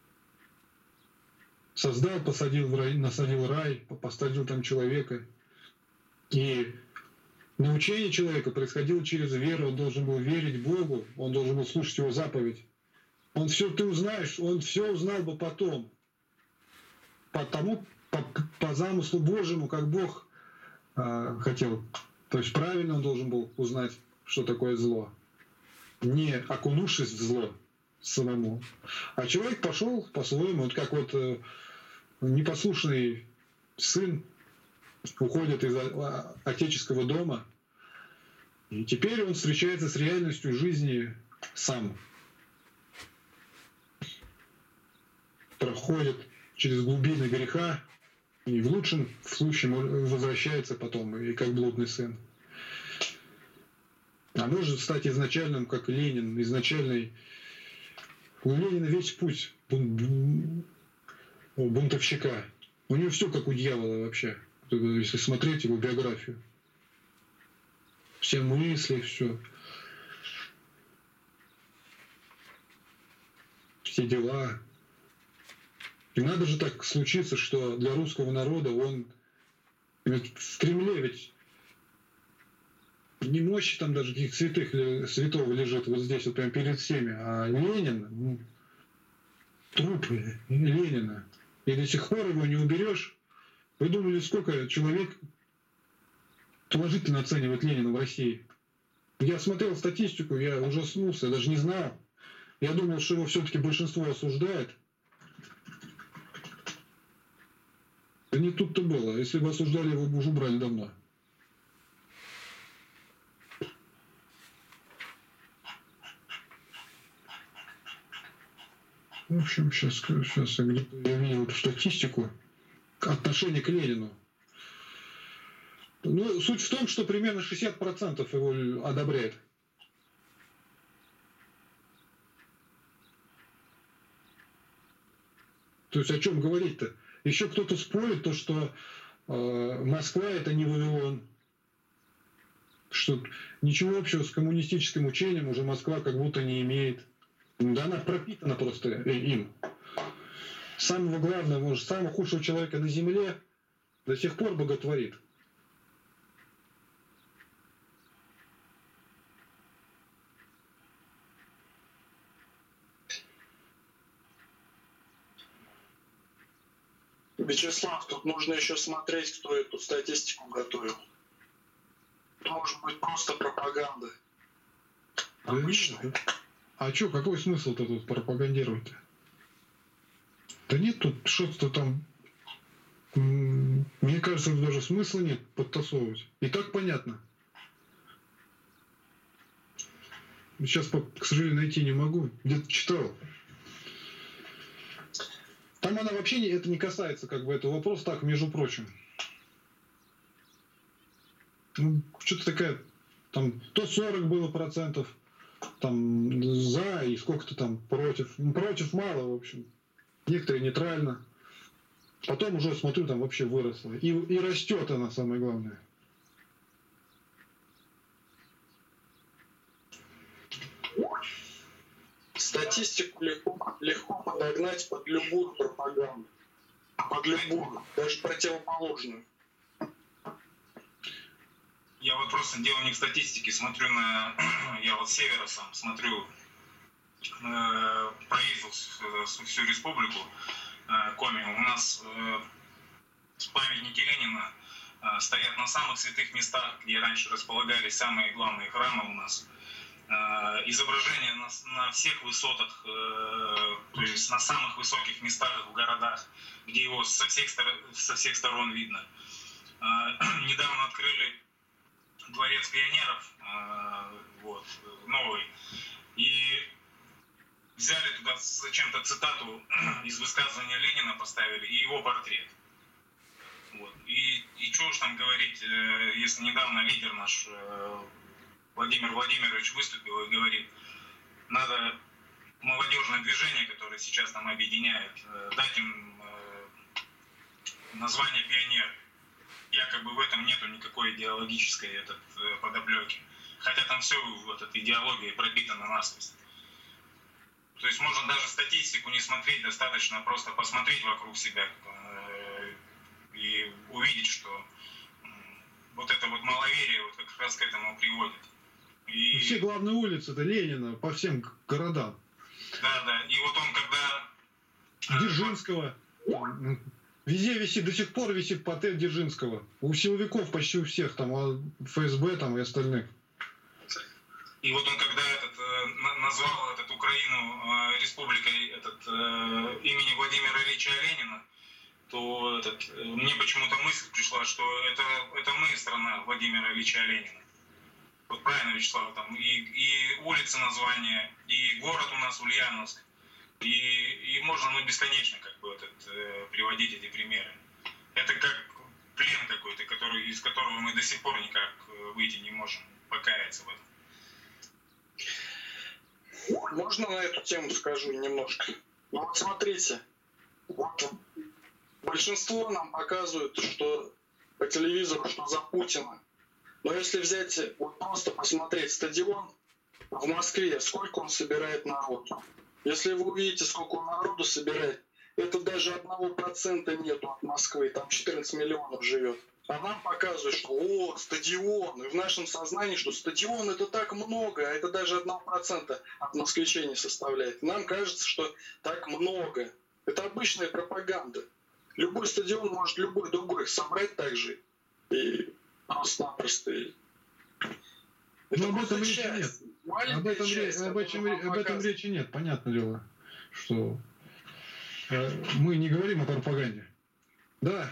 Создал, посадил в рай, насадил рай, посадил там человека. И научение человека происходило через веру. Он должен был верить Богу, он должен был слушать Его заповедь. Он все, ты узнаешь, он все узнал бы потом. по тому, по, по замыслу Божьему, как Бог э, хотел. То есть правильно он должен был узнать, что такое зло, не окунувшись в зло самому. А человек пошел по-своему, вот как вот э, непослушный сын уходит из а, отеческого дома, и теперь он встречается с реальностью жизни сам. Проходит через глубины греха, и в лучшем случае возвращается потом, и как блудный сын. А может стать изначальным, как Ленин, изначальный. У Ленина весь путь бун... бунтовщика. У него все как у дьявола вообще, если смотреть его биографию. Все мысли, все. Все дела. И надо же так случиться, что для русского народа он ведь в Кремле ведь не мощи там даже каких святых святого лежит вот здесь вот прямо перед всеми, а Ленин, ну, труп Ленина. И до сих пор его не уберешь. Вы думали, сколько человек положительно оценивает Ленина в России? Я смотрел статистику, я ужаснулся, я даже не знал. Я думал, что его все-таки большинство осуждает. Да не тут-то было. Если бы осуждали, его бы уже убрали давно. В общем, сейчас, сейчас я где-то я видел эту статистику. Отношение к Ленину. Ну, суть в том, что примерно шестьдесят процентов его одобряет. То есть о чем говорить-то? Еще кто-то спорит, то, что э, Москва это не Вавилон. Что ничего общего с коммунистическим учением уже Москва как будто не имеет. Да она пропитана просто им. Самого главного, может, самого худшего человека на земле до сих пор боготворит. Вячеслав, тут нужно еще смотреть, кто эту статистику готовил. Может быть просто пропаганда. Да, а что, какой смысл-то тут пропагандировать-то? Да нет, тут что-то там... Мне кажется, даже смысла нет подтасовывать. И так понятно. Сейчас, к сожалению, найти не могу. Где-то читал. Там она вообще не, это не касается как бы этого вопроса, так, между прочим. Ну, что-то такая, там, то сорок было процентов, там, за, и сколько-то там против. Ну, против мало, в общем. Некоторые нейтрально. Потом уже, смотрю, там вообще выросло. И, и растет она, самое главное. Статистику легко, легко подогнать под любую пропаганду. Под любую, даже противоположную. Я вот просто дело не в статистике, смотрю на... Я вот с севера сам смотрю, э, проездил всю, всю республику э, Коми. У нас э, памятники Ленина э, стоят на самых святых местах, где раньше располагались самые главные храмы у нас. Изображения на, на всех высотах, э, то есть на самых высоких местах в городах, где его со всех, со всех сторон видно. Э, недавно открыли дворец пионеров, э, вот, новый, и взяли туда зачем-то цитату из высказывания Ленина, поставили, и его портрет. Вот. И, и что уж там говорить, э, если недавно лидер наш э, Владимир Владимирович выступил и говорит, надо молодежное движение, которое сейчас там объединяет, дать им название пионер. Якобы в этом нету никакой идеологической этот, подоплеки. Хотя там все вот эта идеология пропитана насквозь. То есть можно даже статистику не смотреть, достаточно просто посмотреть вокруг себя и увидеть, что вот это вот маловерие вот как раз к этому приводит. И... Все главные улицы это Ленина по всем городам. Да, да. И вот он когда... Дзержинского. Везде висит, до сих пор висит портрет Дзержинского. У силовиков почти у всех, там, а ФСБ там, и остальных. И вот он когда этот, э, назвал этот Украину э, республикой этот, э, имени Владимира Ильича Ленина, то этот, э, мне почему-то мысль пришла, что это, это мы страна Владимира Ильича Ленина. Вот правильно, Вячеслав, там и, и улицы названия, и город у нас Ульяновск. И, и можно ну, бесконечно как бы, этот, э, приводить эти примеры. Это как плен какой-то, который, из которого мы до сих пор никак выйти не можем, покаяться в этом. Можно на эту тему скажу немножко? Ну вот смотрите, вот большинство нам показывают, что по телевизору, что за Путина. Но если взять, вот просто посмотреть стадион в Москве, сколько он собирает народу. Если вы увидите, сколько он народу собирает, это даже одного процента нету от Москвы, там четырнадцать миллионов живет. А нам показывают, что о, стадион, и в нашем сознании, что стадион это так много, а это даже одного процента от москвичей не составляет. Нам кажется, что так много. Это обычная пропаганда. Любой стадион может любой другой собрать так же. И просто-напросто. Но об этом речи нет. Об этом, часть, об, этом, об этом показывает. речи нет, понятное дело, что э, мы не говорим о пропаганде. Да.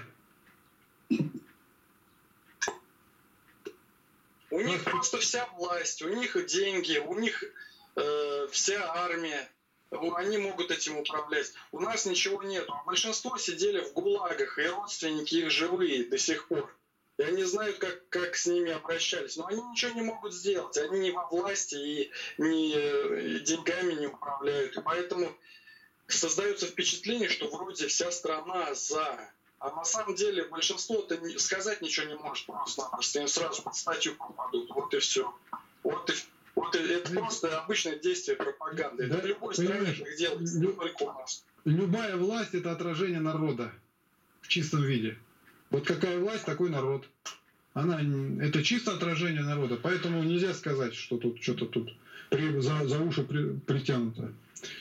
У них просто вся власть, у них деньги, у них э, вся армия. Они могут этим управлять. У нас ничего нету. Большинство сидели в ГУЛАГах, и родственники их живые до сих пор. И они знают, как, как с ними обращались. Но они ничего не могут сделать. Они не во власти и ни э, деньгами не управляют. И поэтому создается впечатление, что вроде вся страна за. А на самом деле большинство-то не, сказать ничего не может просто-напросто. Им сразу под статью попадут. Вот и все. Вот и, вот и, это просто обычное действие пропаганды. Да, это в любой стране так делается, не лю- только у нас. Любая власть — это отражение народа в чистом виде. Вот какая власть, такой народ. Она, это чисто отражение народа. Поэтому нельзя сказать, что тут что-то тут при, за, за уши при, притянуто.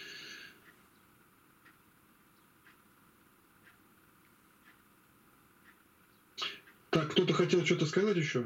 Так, кто-то хотел что-то сказать еще?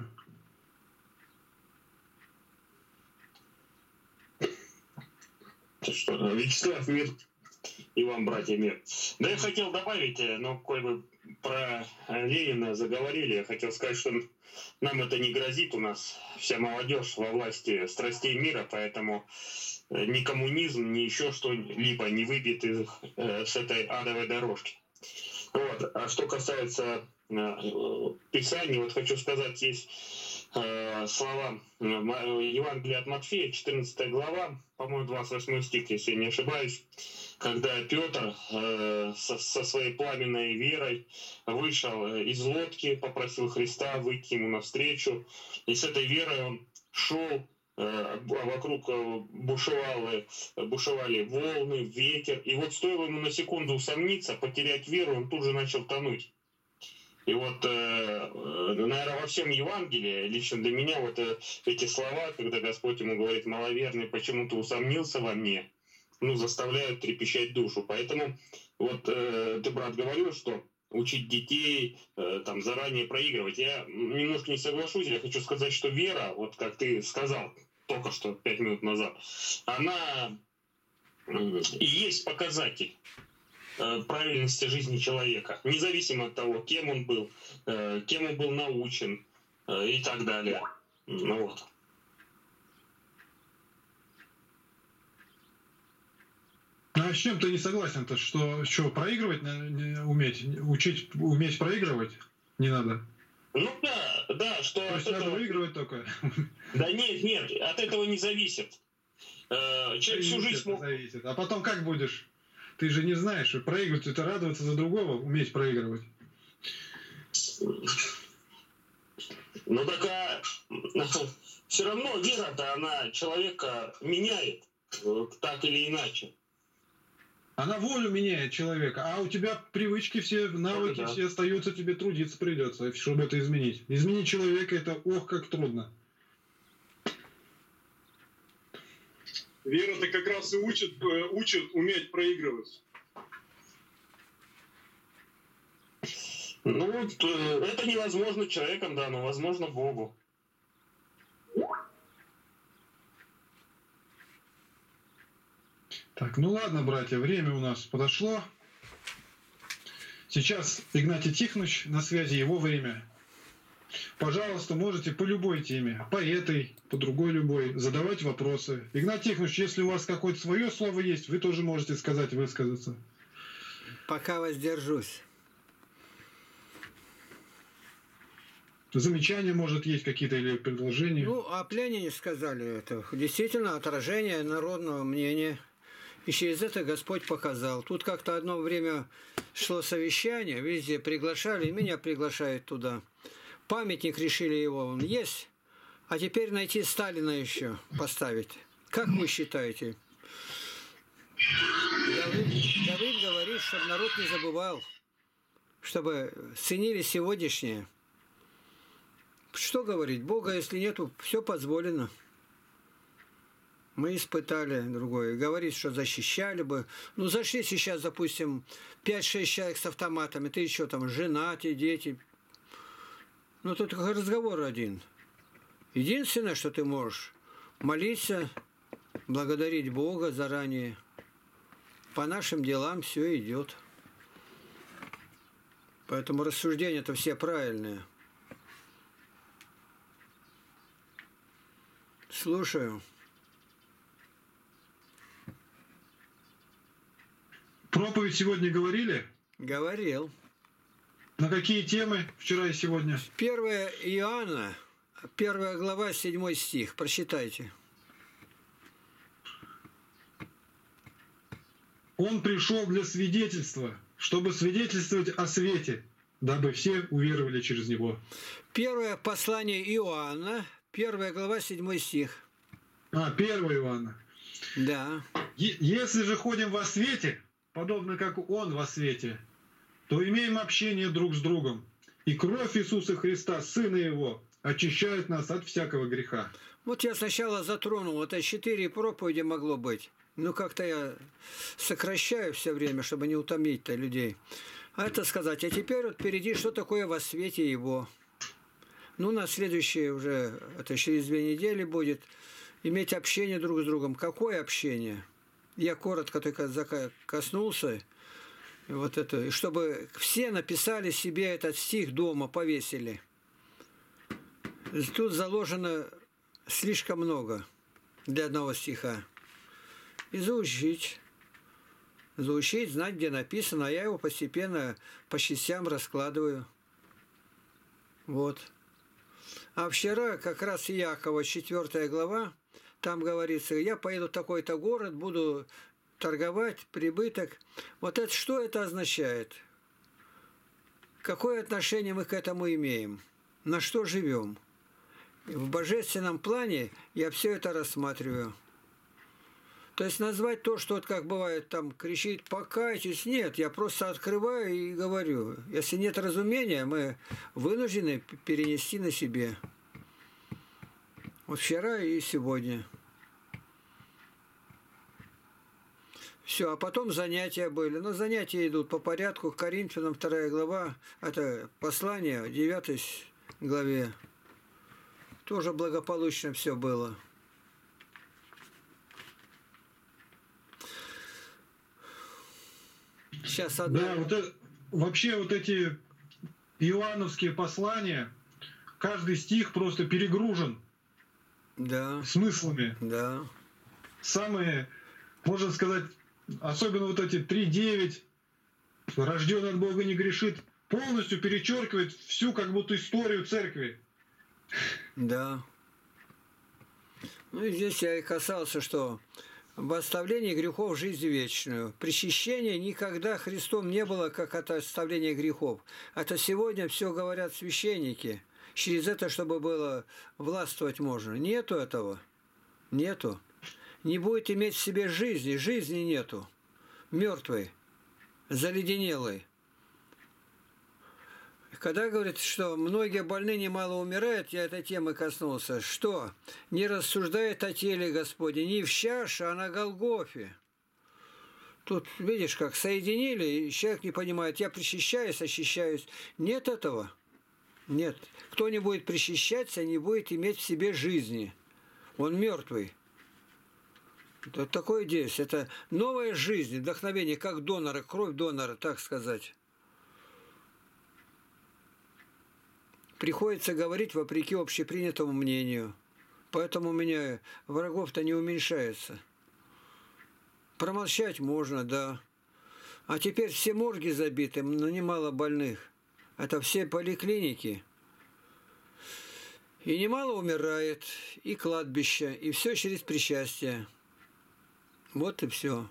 Что, Вячеслав, мир и вам, братья, мир. Да я хотел добавить, но коль вы про Ленина заговорили, я хотел сказать, что нам это не грозит, у нас вся молодежь во власти страстей мира, поэтому ни коммунизм, ни еще что-либо не выбьет из, э, с этой адовой дорожки. Вот. А что касается э, Писаний, вот хочу сказать, есть э, слова э, Евангелия от Матфея, четырнадцатая глава, по-моему, двадцать восьмой стих, если я не ошибаюсь, когда Петр э, со, со своей пламенной верой вышел из лодки, попросил Христа выйти ему навстречу, и с этой верой он шел, а вокруг бушевали, бушевали волны, ветер. И вот стоило ему на секунду усомниться, потерять веру, он тут же начал тонуть. И вот, наверное, во всем Евангелии, лично для меня, вот эти слова, когда Господь ему говорит: маловерный, почему ты усомнился во мне, ну, заставляют трепещать душу. Поэтому вот ты, брат, говорил, что учить детей, там, заранее проигрывать. Я немножко не соглашусь, я хочу сказать, что вера, вот как ты сказал только что, пять минут назад, она и есть показатель правильности жизни человека, независимо от того, кем он был, кем он был научен и так далее. Ну вот. А с чем ты не согласен-то, что, что проигрывать не уметь, учить уметь проигрывать не надо? Ну да, да, что... То есть надо этого... выигрывать только? Да нет, нет, от этого не зависит. Человек всю жизнь мог... зависит. А потом как будешь? Ты же не знаешь, проигрывать — это радоваться за другого, уметь проигрывать. Ну так а... все равно вера-то, она человека меняет, так или иначе. Она волю меняет человека, а у тебя привычки все, навыки да. все остаются, тебе трудиться придется, чтобы это изменить. Изменить человека — это ох, как трудно. Вера-то как раз и учит, учит уметь проигрывать. Ну, вот, э, это невозможно человеком, да, но возможно Богу. Так, ну ладно, братья, время у нас подошло. Сейчас Игнатий Тихонович на связи, его время. Пожалуйста, можете по любой теме, по этой, по другой любой, задавать вопросы. Игнатий Тихонович, если у вас какое-то свое слово есть, вы тоже можете сказать, высказаться. Пока воздержусь. Замечания, может, есть какие-то или предложения? Ну, о плене сказали это. Действительно, отражение народного мнения. И через это Господь показал. Тут как-то одно время шло совещание, везде приглашали, и меня приглашают туда. Памятник решили его, он есть, а теперь найти Сталина еще поставить. Как вы считаете? Давыд, Давыд говорит, чтобы народ не забывал, чтобы ценили сегодняшнее. Что говорить? Бога, если нету, все позволено. Мы испытали другое. Говорит, что защищали бы. Ну, зашли сейчас, допустим, пять-шесть человек с автоматами. Ты еще там женаты, дети. Ну, тут только разговор один. Единственное, что ты можешь, молиться, благодарить Бога заранее. По нашим делам все идет. Поэтому рассуждения-то все правильные. Слушаю. Проповедь сегодня говорили? Говорил. На какие темы вчера и сегодня? первое Иоанна, первая глава, седьмой стих. Прочитайте. Он пришел для свидетельства, чтобы свидетельствовать о свете, дабы все уверовали через него. Первое послание Иоанна, первая глава, седьмой стих. А, первое Иоанна. Да. Е- Если же ходим во свете, подобно как Он во свете, то имеем общение друг с другом. И кровь Иисуса Христа, Сына Его, очищает нас от всякого греха. Вот я сначала затронул, это четыре проповеди могло быть. Ну, как-то я сокращаю все время, чтобы не утомить-то людей. А это сказать, а теперь вот впереди, что такое во свете Его. Ну, на следующее уже, это через две недели будет, иметь общение друг с другом. Какое общение? Я коротко только коснулся. Вот это, чтобы все написали себе этот стих дома, повесили. Тут заложено слишком много для одного стиха. И заучить. Заучить, знать, где написано, а я его постепенно по частям раскладываю. Вот. А вчера как раз Иакова, четвёртая глава, там говорится, я поеду в такой-то город, буду торговать, прибыток. Вот это что это означает? Какое отношение мы к этому имеем? На что живем? В божественном плане я все это рассматриваю. То есть назвать то, что вот как бывает, там кричит «покайтесь», нет, я просто открываю и говорю. Если нет разумения, мы вынуждены перенести на себе. Вот вчера и сегодня. Все, а потом занятия были. Но занятия идут по порядку. К Коринфянам, вторая глава, это послание, в девятой главе. Тоже благополучно все было. Сейчас одна... Да, вот это, вообще вот эти иоанновские послания, каждый стих просто перегружен да. смыслами. Да. Самые, можно сказать, особенно вот эти три девять, рожденный от Бога не грешит, полностью перечеркивает всю как будто историю церкви. Да. Ну и здесь я и касался, что в оставлении грехов жизнь вечную. Причащение никогда Христом не было, как это оставление грехов. Это сегодня все говорят священники. Через это, чтобы было властвовать можно. Нету этого. Нету. Не будет иметь в себе жизни. Жизни нету. Мертвый. Заледенелый. Когда говорит, что многие больные немало умирают, я этой темы коснулся, что не рассуждает о теле Господне не в чаше, а на Голгофе. Тут, видишь, как соединили, и человек не понимает, я причащаюсь, ощущаюсь. Нет этого. Нет. Кто не будет причащаться, не будет иметь в себе жизни. Он мертвый. Это такое действие. Это новая жизнь, вдохновение, как донора, кровь донора, так сказать. Приходится говорить вопреки общепринятому мнению. Поэтому у меня врагов-то не уменьшается. Промолчать можно, да. А теперь все морги забиты, но немало больных. Это все поликлиники. И немало умирает, и кладбище, и все через причастие. Вот и все.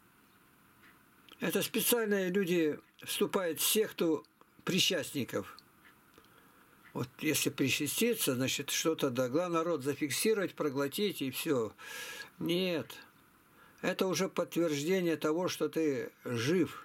Это специальные люди вступают в секту причастников. Вот если причаститься, значит, что-то, да, главное народ зафиксировать, проглотить и все. Нет. Это уже подтверждение того, что ты жив.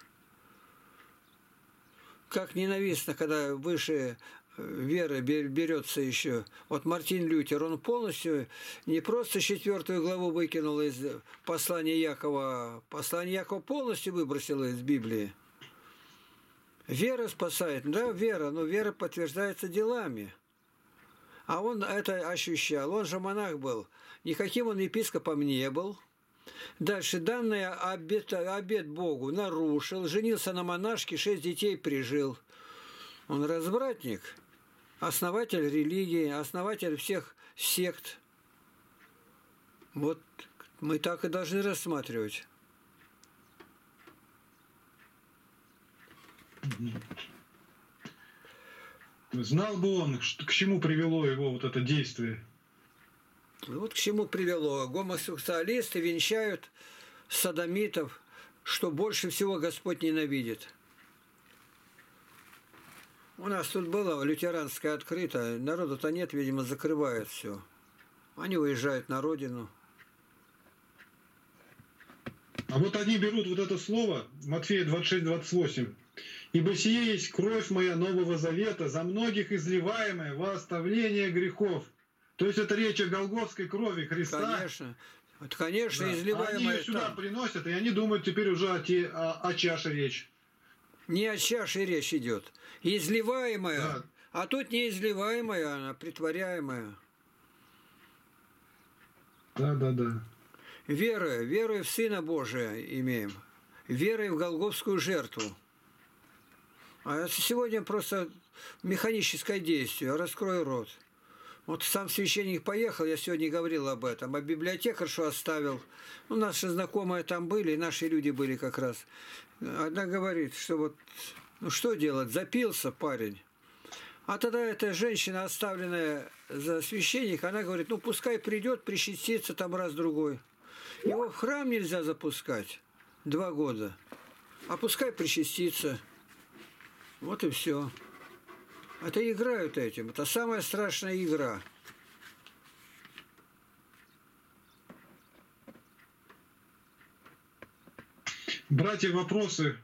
Как ненавистно, когда выше веры берется еще. Вот Мартин Лютер, он полностью не просто четвертую главу выкинул из послания Якова, послание Якова полностью выбросил из Библии. Вера спасает. Да, вера, но вера подтверждается делами. А он это ощущал. Он же монах был. Никаким он епископом не был. Дальше данный обет, обет Богу нарушил. Женился на монашке, шесть детей прижил. Он развратник. Основатель религии, основатель всех сект. Вот мы так и должны рассматривать. Знал бы он, к чему привело его вот это действие. Вот к чему привело. Гомосексуалисты венчают содомитов, что больше всего Господь ненавидит. У нас тут было лютеранское открыто. Народу-то нет, видимо, закрывают все. Они уезжают на родину. А вот они берут вот это слово, Матфея двадцать шесть двадцать восемь. «Ибо сие есть кровь моя нового завета, за многих изливаемая во оставление грехов». То есть это речь о голгофской крови Христа. Конечно. Это, конечно, да. изливаемая. Они ее сюда там. приносят, и они думают теперь уже о, те, о, о чаше речь. Не о чаше речь идет. Изливаемая. Да. А тут не изливаемая, она притворяемая. Да, да, да. Верой, верой в Сына Божия имеем. Верой в голгофскую жертву. А сегодня просто механическое действие. Раскрой рот. Вот сам священник поехал, я сегодня говорил об этом, а библиотекарь что оставил. Ну, наши знакомые там были, и наши люди были как раз. Одна говорит, что вот, ну что делать, запился парень. А тогда эта женщина, оставленная за священника, она говорит, ну пускай придет, причастится там раз-другой. Его в храм нельзя запускать два года, а пускай причастится. Вот и все. Это играют этим. Это самая страшная игра. Братья, вопросы?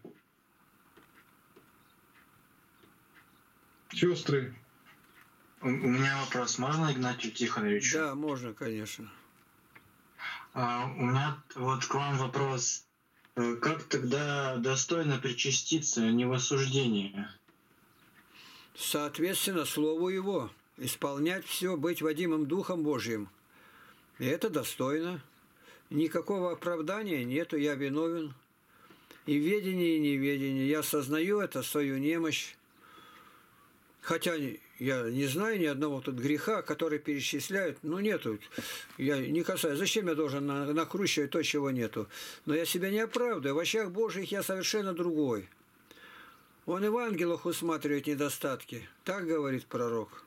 Сестры? У, у меня вопрос. Можно, Игнатию Тихоновичу? Да, можно, конечно. А, у меня вот к вам вопрос. Как тогда достойно причаститься, а не в осуждении? Соответственно, Слову Его. Исполнять все, быть водимым Духом Божьим. И это достойно. Никакого оправдания нету, я виновен. И в ведении, и неведении. Я осознаю это, свою немощь. Хотя я не знаю ни одного тут греха, который перечисляют. Ну, нету. Я не касаюсь. Зачем я должен накручивать то, чего нету? Но я себя не оправдываю. В очах Божьих я совершенно другой. Он и в ангелах усматривает недостатки. Так говорит пророк.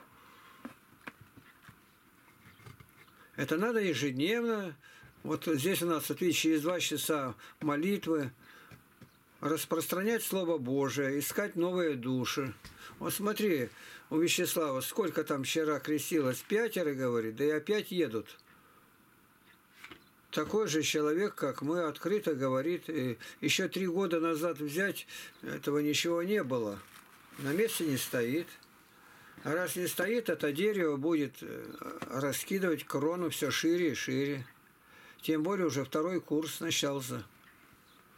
Это надо ежедневно. Вот здесь у нас, вот видите, через два часа молитвы. Распространять Слово Божие, искать новые души. Вот смотри, у Вячеслава, сколько там вчера крестилось? Пятеро, говорит, да и опять едут. Такой же человек, как мы, открыто говорит. И еще три года назад взять, этого ничего не было. На месте не стоит. А раз не стоит, это дерево будет раскидывать крону все шире и шире. Тем более уже второй курс начался.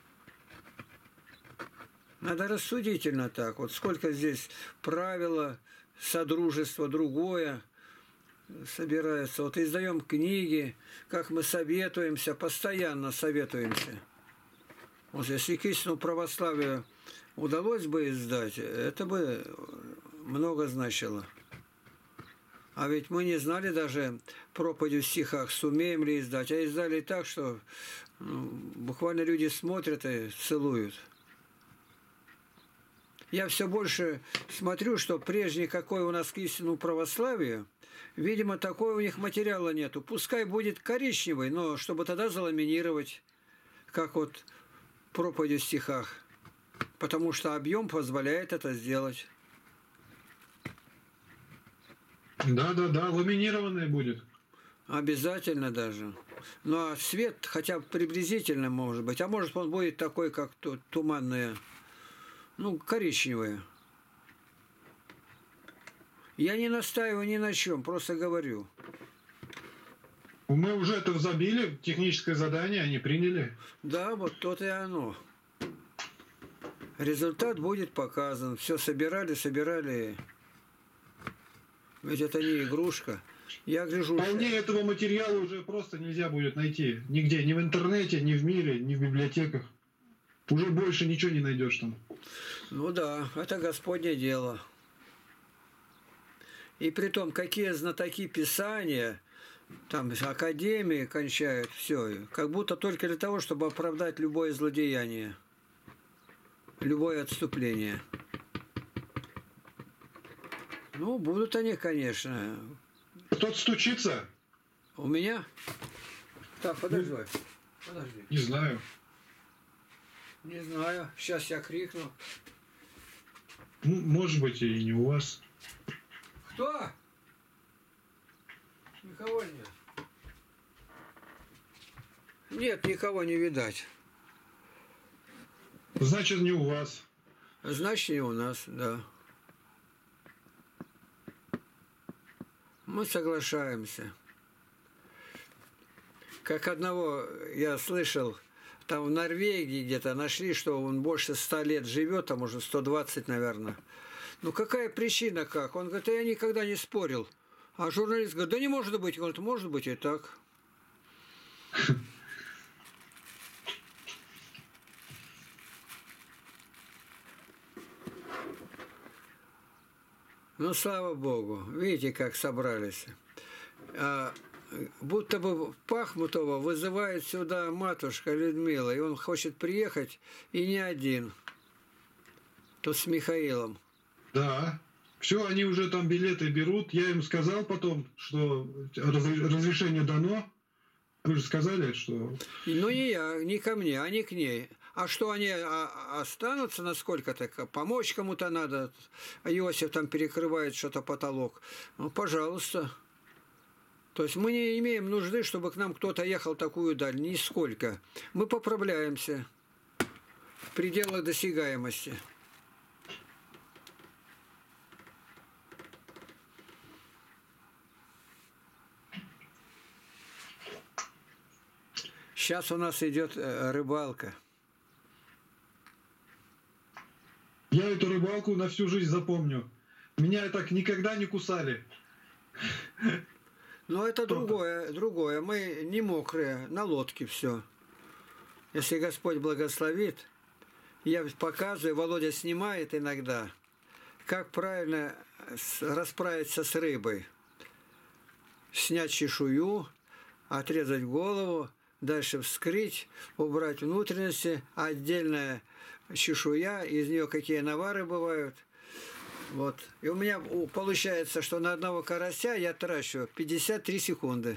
Надо рассудительно так. Вот сколько здесь правила, содружество другое собирается. Вот издаем книги, как мы советуемся, постоянно советуемся. Вот если к истину православию удалось бы издать, это бы много значило. А ведь мы не знали даже проповеди в стихах, сумеем ли издать. А издали так, что ну, буквально люди смотрят и целуют. Я все больше смотрю, что прежде какой у нас к истину православию, видимо, такой у них материала нету. Пускай будет коричневый, но чтобы тогда заламинировать, как вот проповеди в стихах. Потому что объем позволяет это сделать. Да-да-да, ламинированное будет. Обязательно даже. Ну а цвет хотя бы приблизительно может быть. А может он будет такой, как туманное, ну, коричневое. Я не настаиваю ни на чем, просто говорю. Мы уже это забили, техническое задание, они приняли. Да, вот то-то и оно. Результат будет показан. Все собирали, собирали. Ведь это не игрушка. Я гляжу... Вполне что... этого материала уже просто нельзя будет найти. Нигде, ни в интернете, ни в мире, ни в библиотеках. Уже больше ничего не найдешь там. Ну да, это Господне дело. И при том, какие знатоки Писания, там академии кончают, все, как будто только для того, чтобы оправдать любое злодеяние, любое отступление. Ну, будут они, конечно. Кто-то стучится? У меня? Так, подожди. Подожди. Не знаю. Не знаю. Сейчас я крикну. Ну, может быть, и не у вас. Кто? Никого нет. Нет, никого не видать. Значит, не у вас. Значит, не у нас, да. Мы соглашаемся. Как одного я слышал, там в Норвегии где-то нашли, что он больше ста лет живет, а может сто двадцать, наверное. Ну какая причина как? Он говорит, я никогда не спорил. А журналист говорит, да не может быть. Он говорит, может быть и так. Ну, слава Богу. Видите, как собрались. А, будто бы Пахмутова вызывает сюда матушка Людмила, и он хочет приехать, и не один. Тут с Михаилом. Да. Все, они уже там билеты берут. Я им сказал потом, что разрешение дано. Вы же сказали, что... Ну, не я, не ко мне, а не к ней. А что они останутся насколько-то? Помочь кому-то надо. Иосиф там перекрывает что-то потолок. Ну, пожалуйста. То есть мы не имеем нужды, чтобы к нам кто-то ехал такую даль. Нисколько. Мы поправляемся в пределах досягаемости. Сейчас у нас идет рыбалка. Я эту рыбалку на всю жизнь запомню. Меня так никогда не кусали. Но это другое, другое. Мы не мокрые, на лодке все. Если Господь благословит, я показываю, Володя снимает иногда, как правильно расправиться с рыбой. Снять чешую, отрезать голову, дальше вскрыть, убрать внутренности, отдельная чешуя, из нее какие навары бывают. Вот. И у меня получается, что на одного карася я трачу пятьдесят три секунды.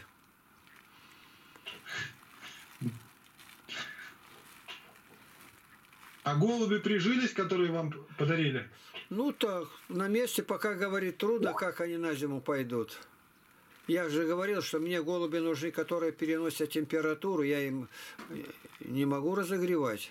А голуби прижились, которые вам подарили? Ну так, на месте пока, говорит, трудно, как они на зиму пойдут. Я же говорил, что мне голуби нужны, которые переносят температуру, я им не могу разогревать.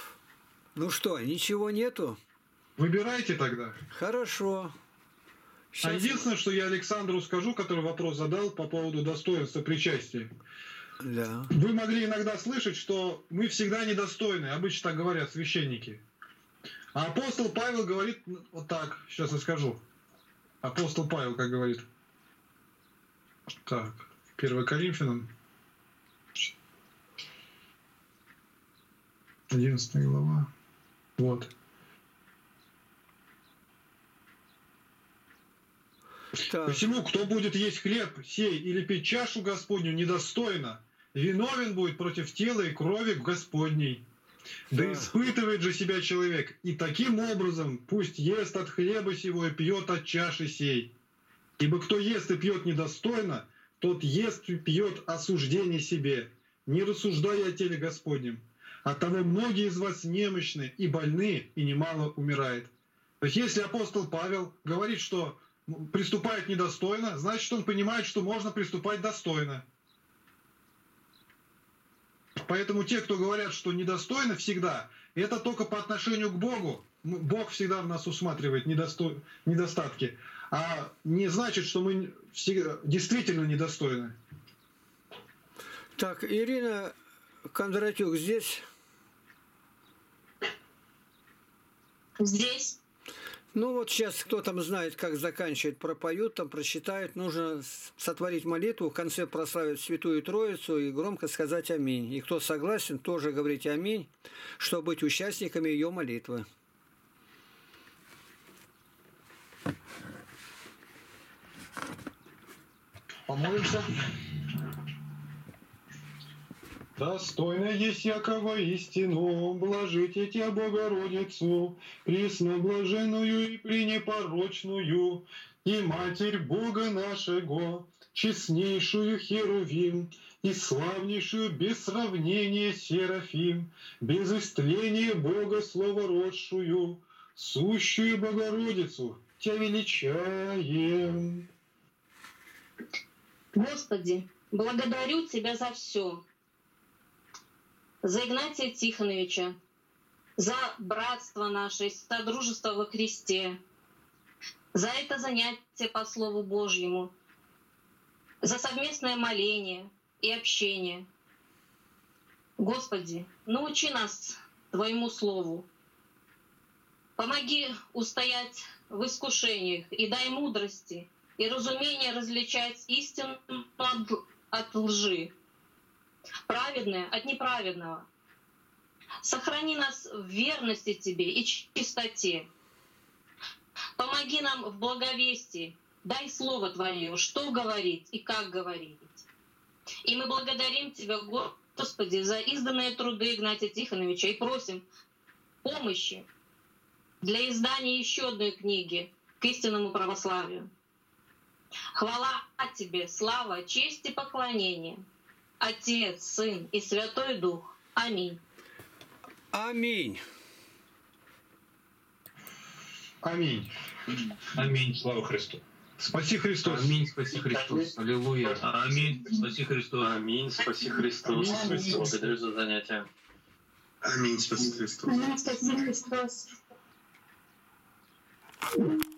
Ну что, ничего нету? Выбирайте тогда. Хорошо. А Сейчас- единственное, что я Александру скажу, который вопрос задал по поводу достоинства причастия. Да. Вы могли иногда слышать, что мы всегда недостойны, обычно так говорят священники. А апостол Павел говорит вот так, сейчас я скажу. Апостол Павел как говорит. Так, первое Коринфянам, одиннадцатая глава. Вот. Так. Посему, кто будет есть хлеб сей или пить чашу Господню недостойно, виновен будет против тела и крови Господней. Да Да. испытывает же себя человек, и таким образом пусть ест от хлеба сего и пьет от чаши сей. Ибо кто ест и пьет недостойно, тот ест и пьет осуждение себе, не рассуждая о теле Господнем. Оттого многие из вас немощны и больны, и немало умирает. То есть если апостол Павел говорит, что приступает недостойно, значит он понимает, что можно приступать достойно. Поэтому те, кто говорят, что недостойно всегда, это только по отношению к Богу. Бог всегда в нас усматривает недосто... недостатки. А не значит, что мы всегда... действительно недостойны. Так, Ирина Кондратюк здесь? Здесь. Ну вот сейчас кто там знает, как заканчивать, пропоют, там прочитают. Нужно сотворить молитву, в конце прославить Святую Троицу и громко сказать «Аминь». И кто согласен, тоже говорить «Аминь», чтобы быть участниками ее молитвы. Помолимся. Достойно есть якого истину, блажите Тя Богородицу, пресноблаженную и пренепорочную, и Матерь Бога нашего, честнейшую Херувим, и славнейшую без сравнения Серафим, без истления Бога словородшую, сущую Богородицу, Тя величаем. Господи, благодарю Тебя за все. За Игнатия Тихоновича, за братство наше, содружество во Христе, за это занятие по Слову Божьему, за совместное моление и общение. Господи, научи нас Твоему Слову. Помоги устоять в искушениях и дай мудрости и разумение различать истину от, от лжи, праведное от неправедного. Сохрани нас в верности Тебе и чистоте. Помоги нам в благовестии. Дай Слово Твое, что говорить и как говорить. И мы благодарим Тебя, Господи, за изданные труды Игнатия Тихоновича и просим помощи для издания еще одной книги к истинному православию. Хвала Тебе, слава, честь и поклонение. Отец, Сын и Святой Дух. Аминь. Аминь. Аминь. Аминь. Слава Христу. Спаси Христос. Аминь. Спаси Христос. Аллилуйя. Аминь. Спаси Христос. Аминь. Спаси Христос. Аминь. Благодарю за занятие. Аминь. Спаси Христос. Спаси Христос.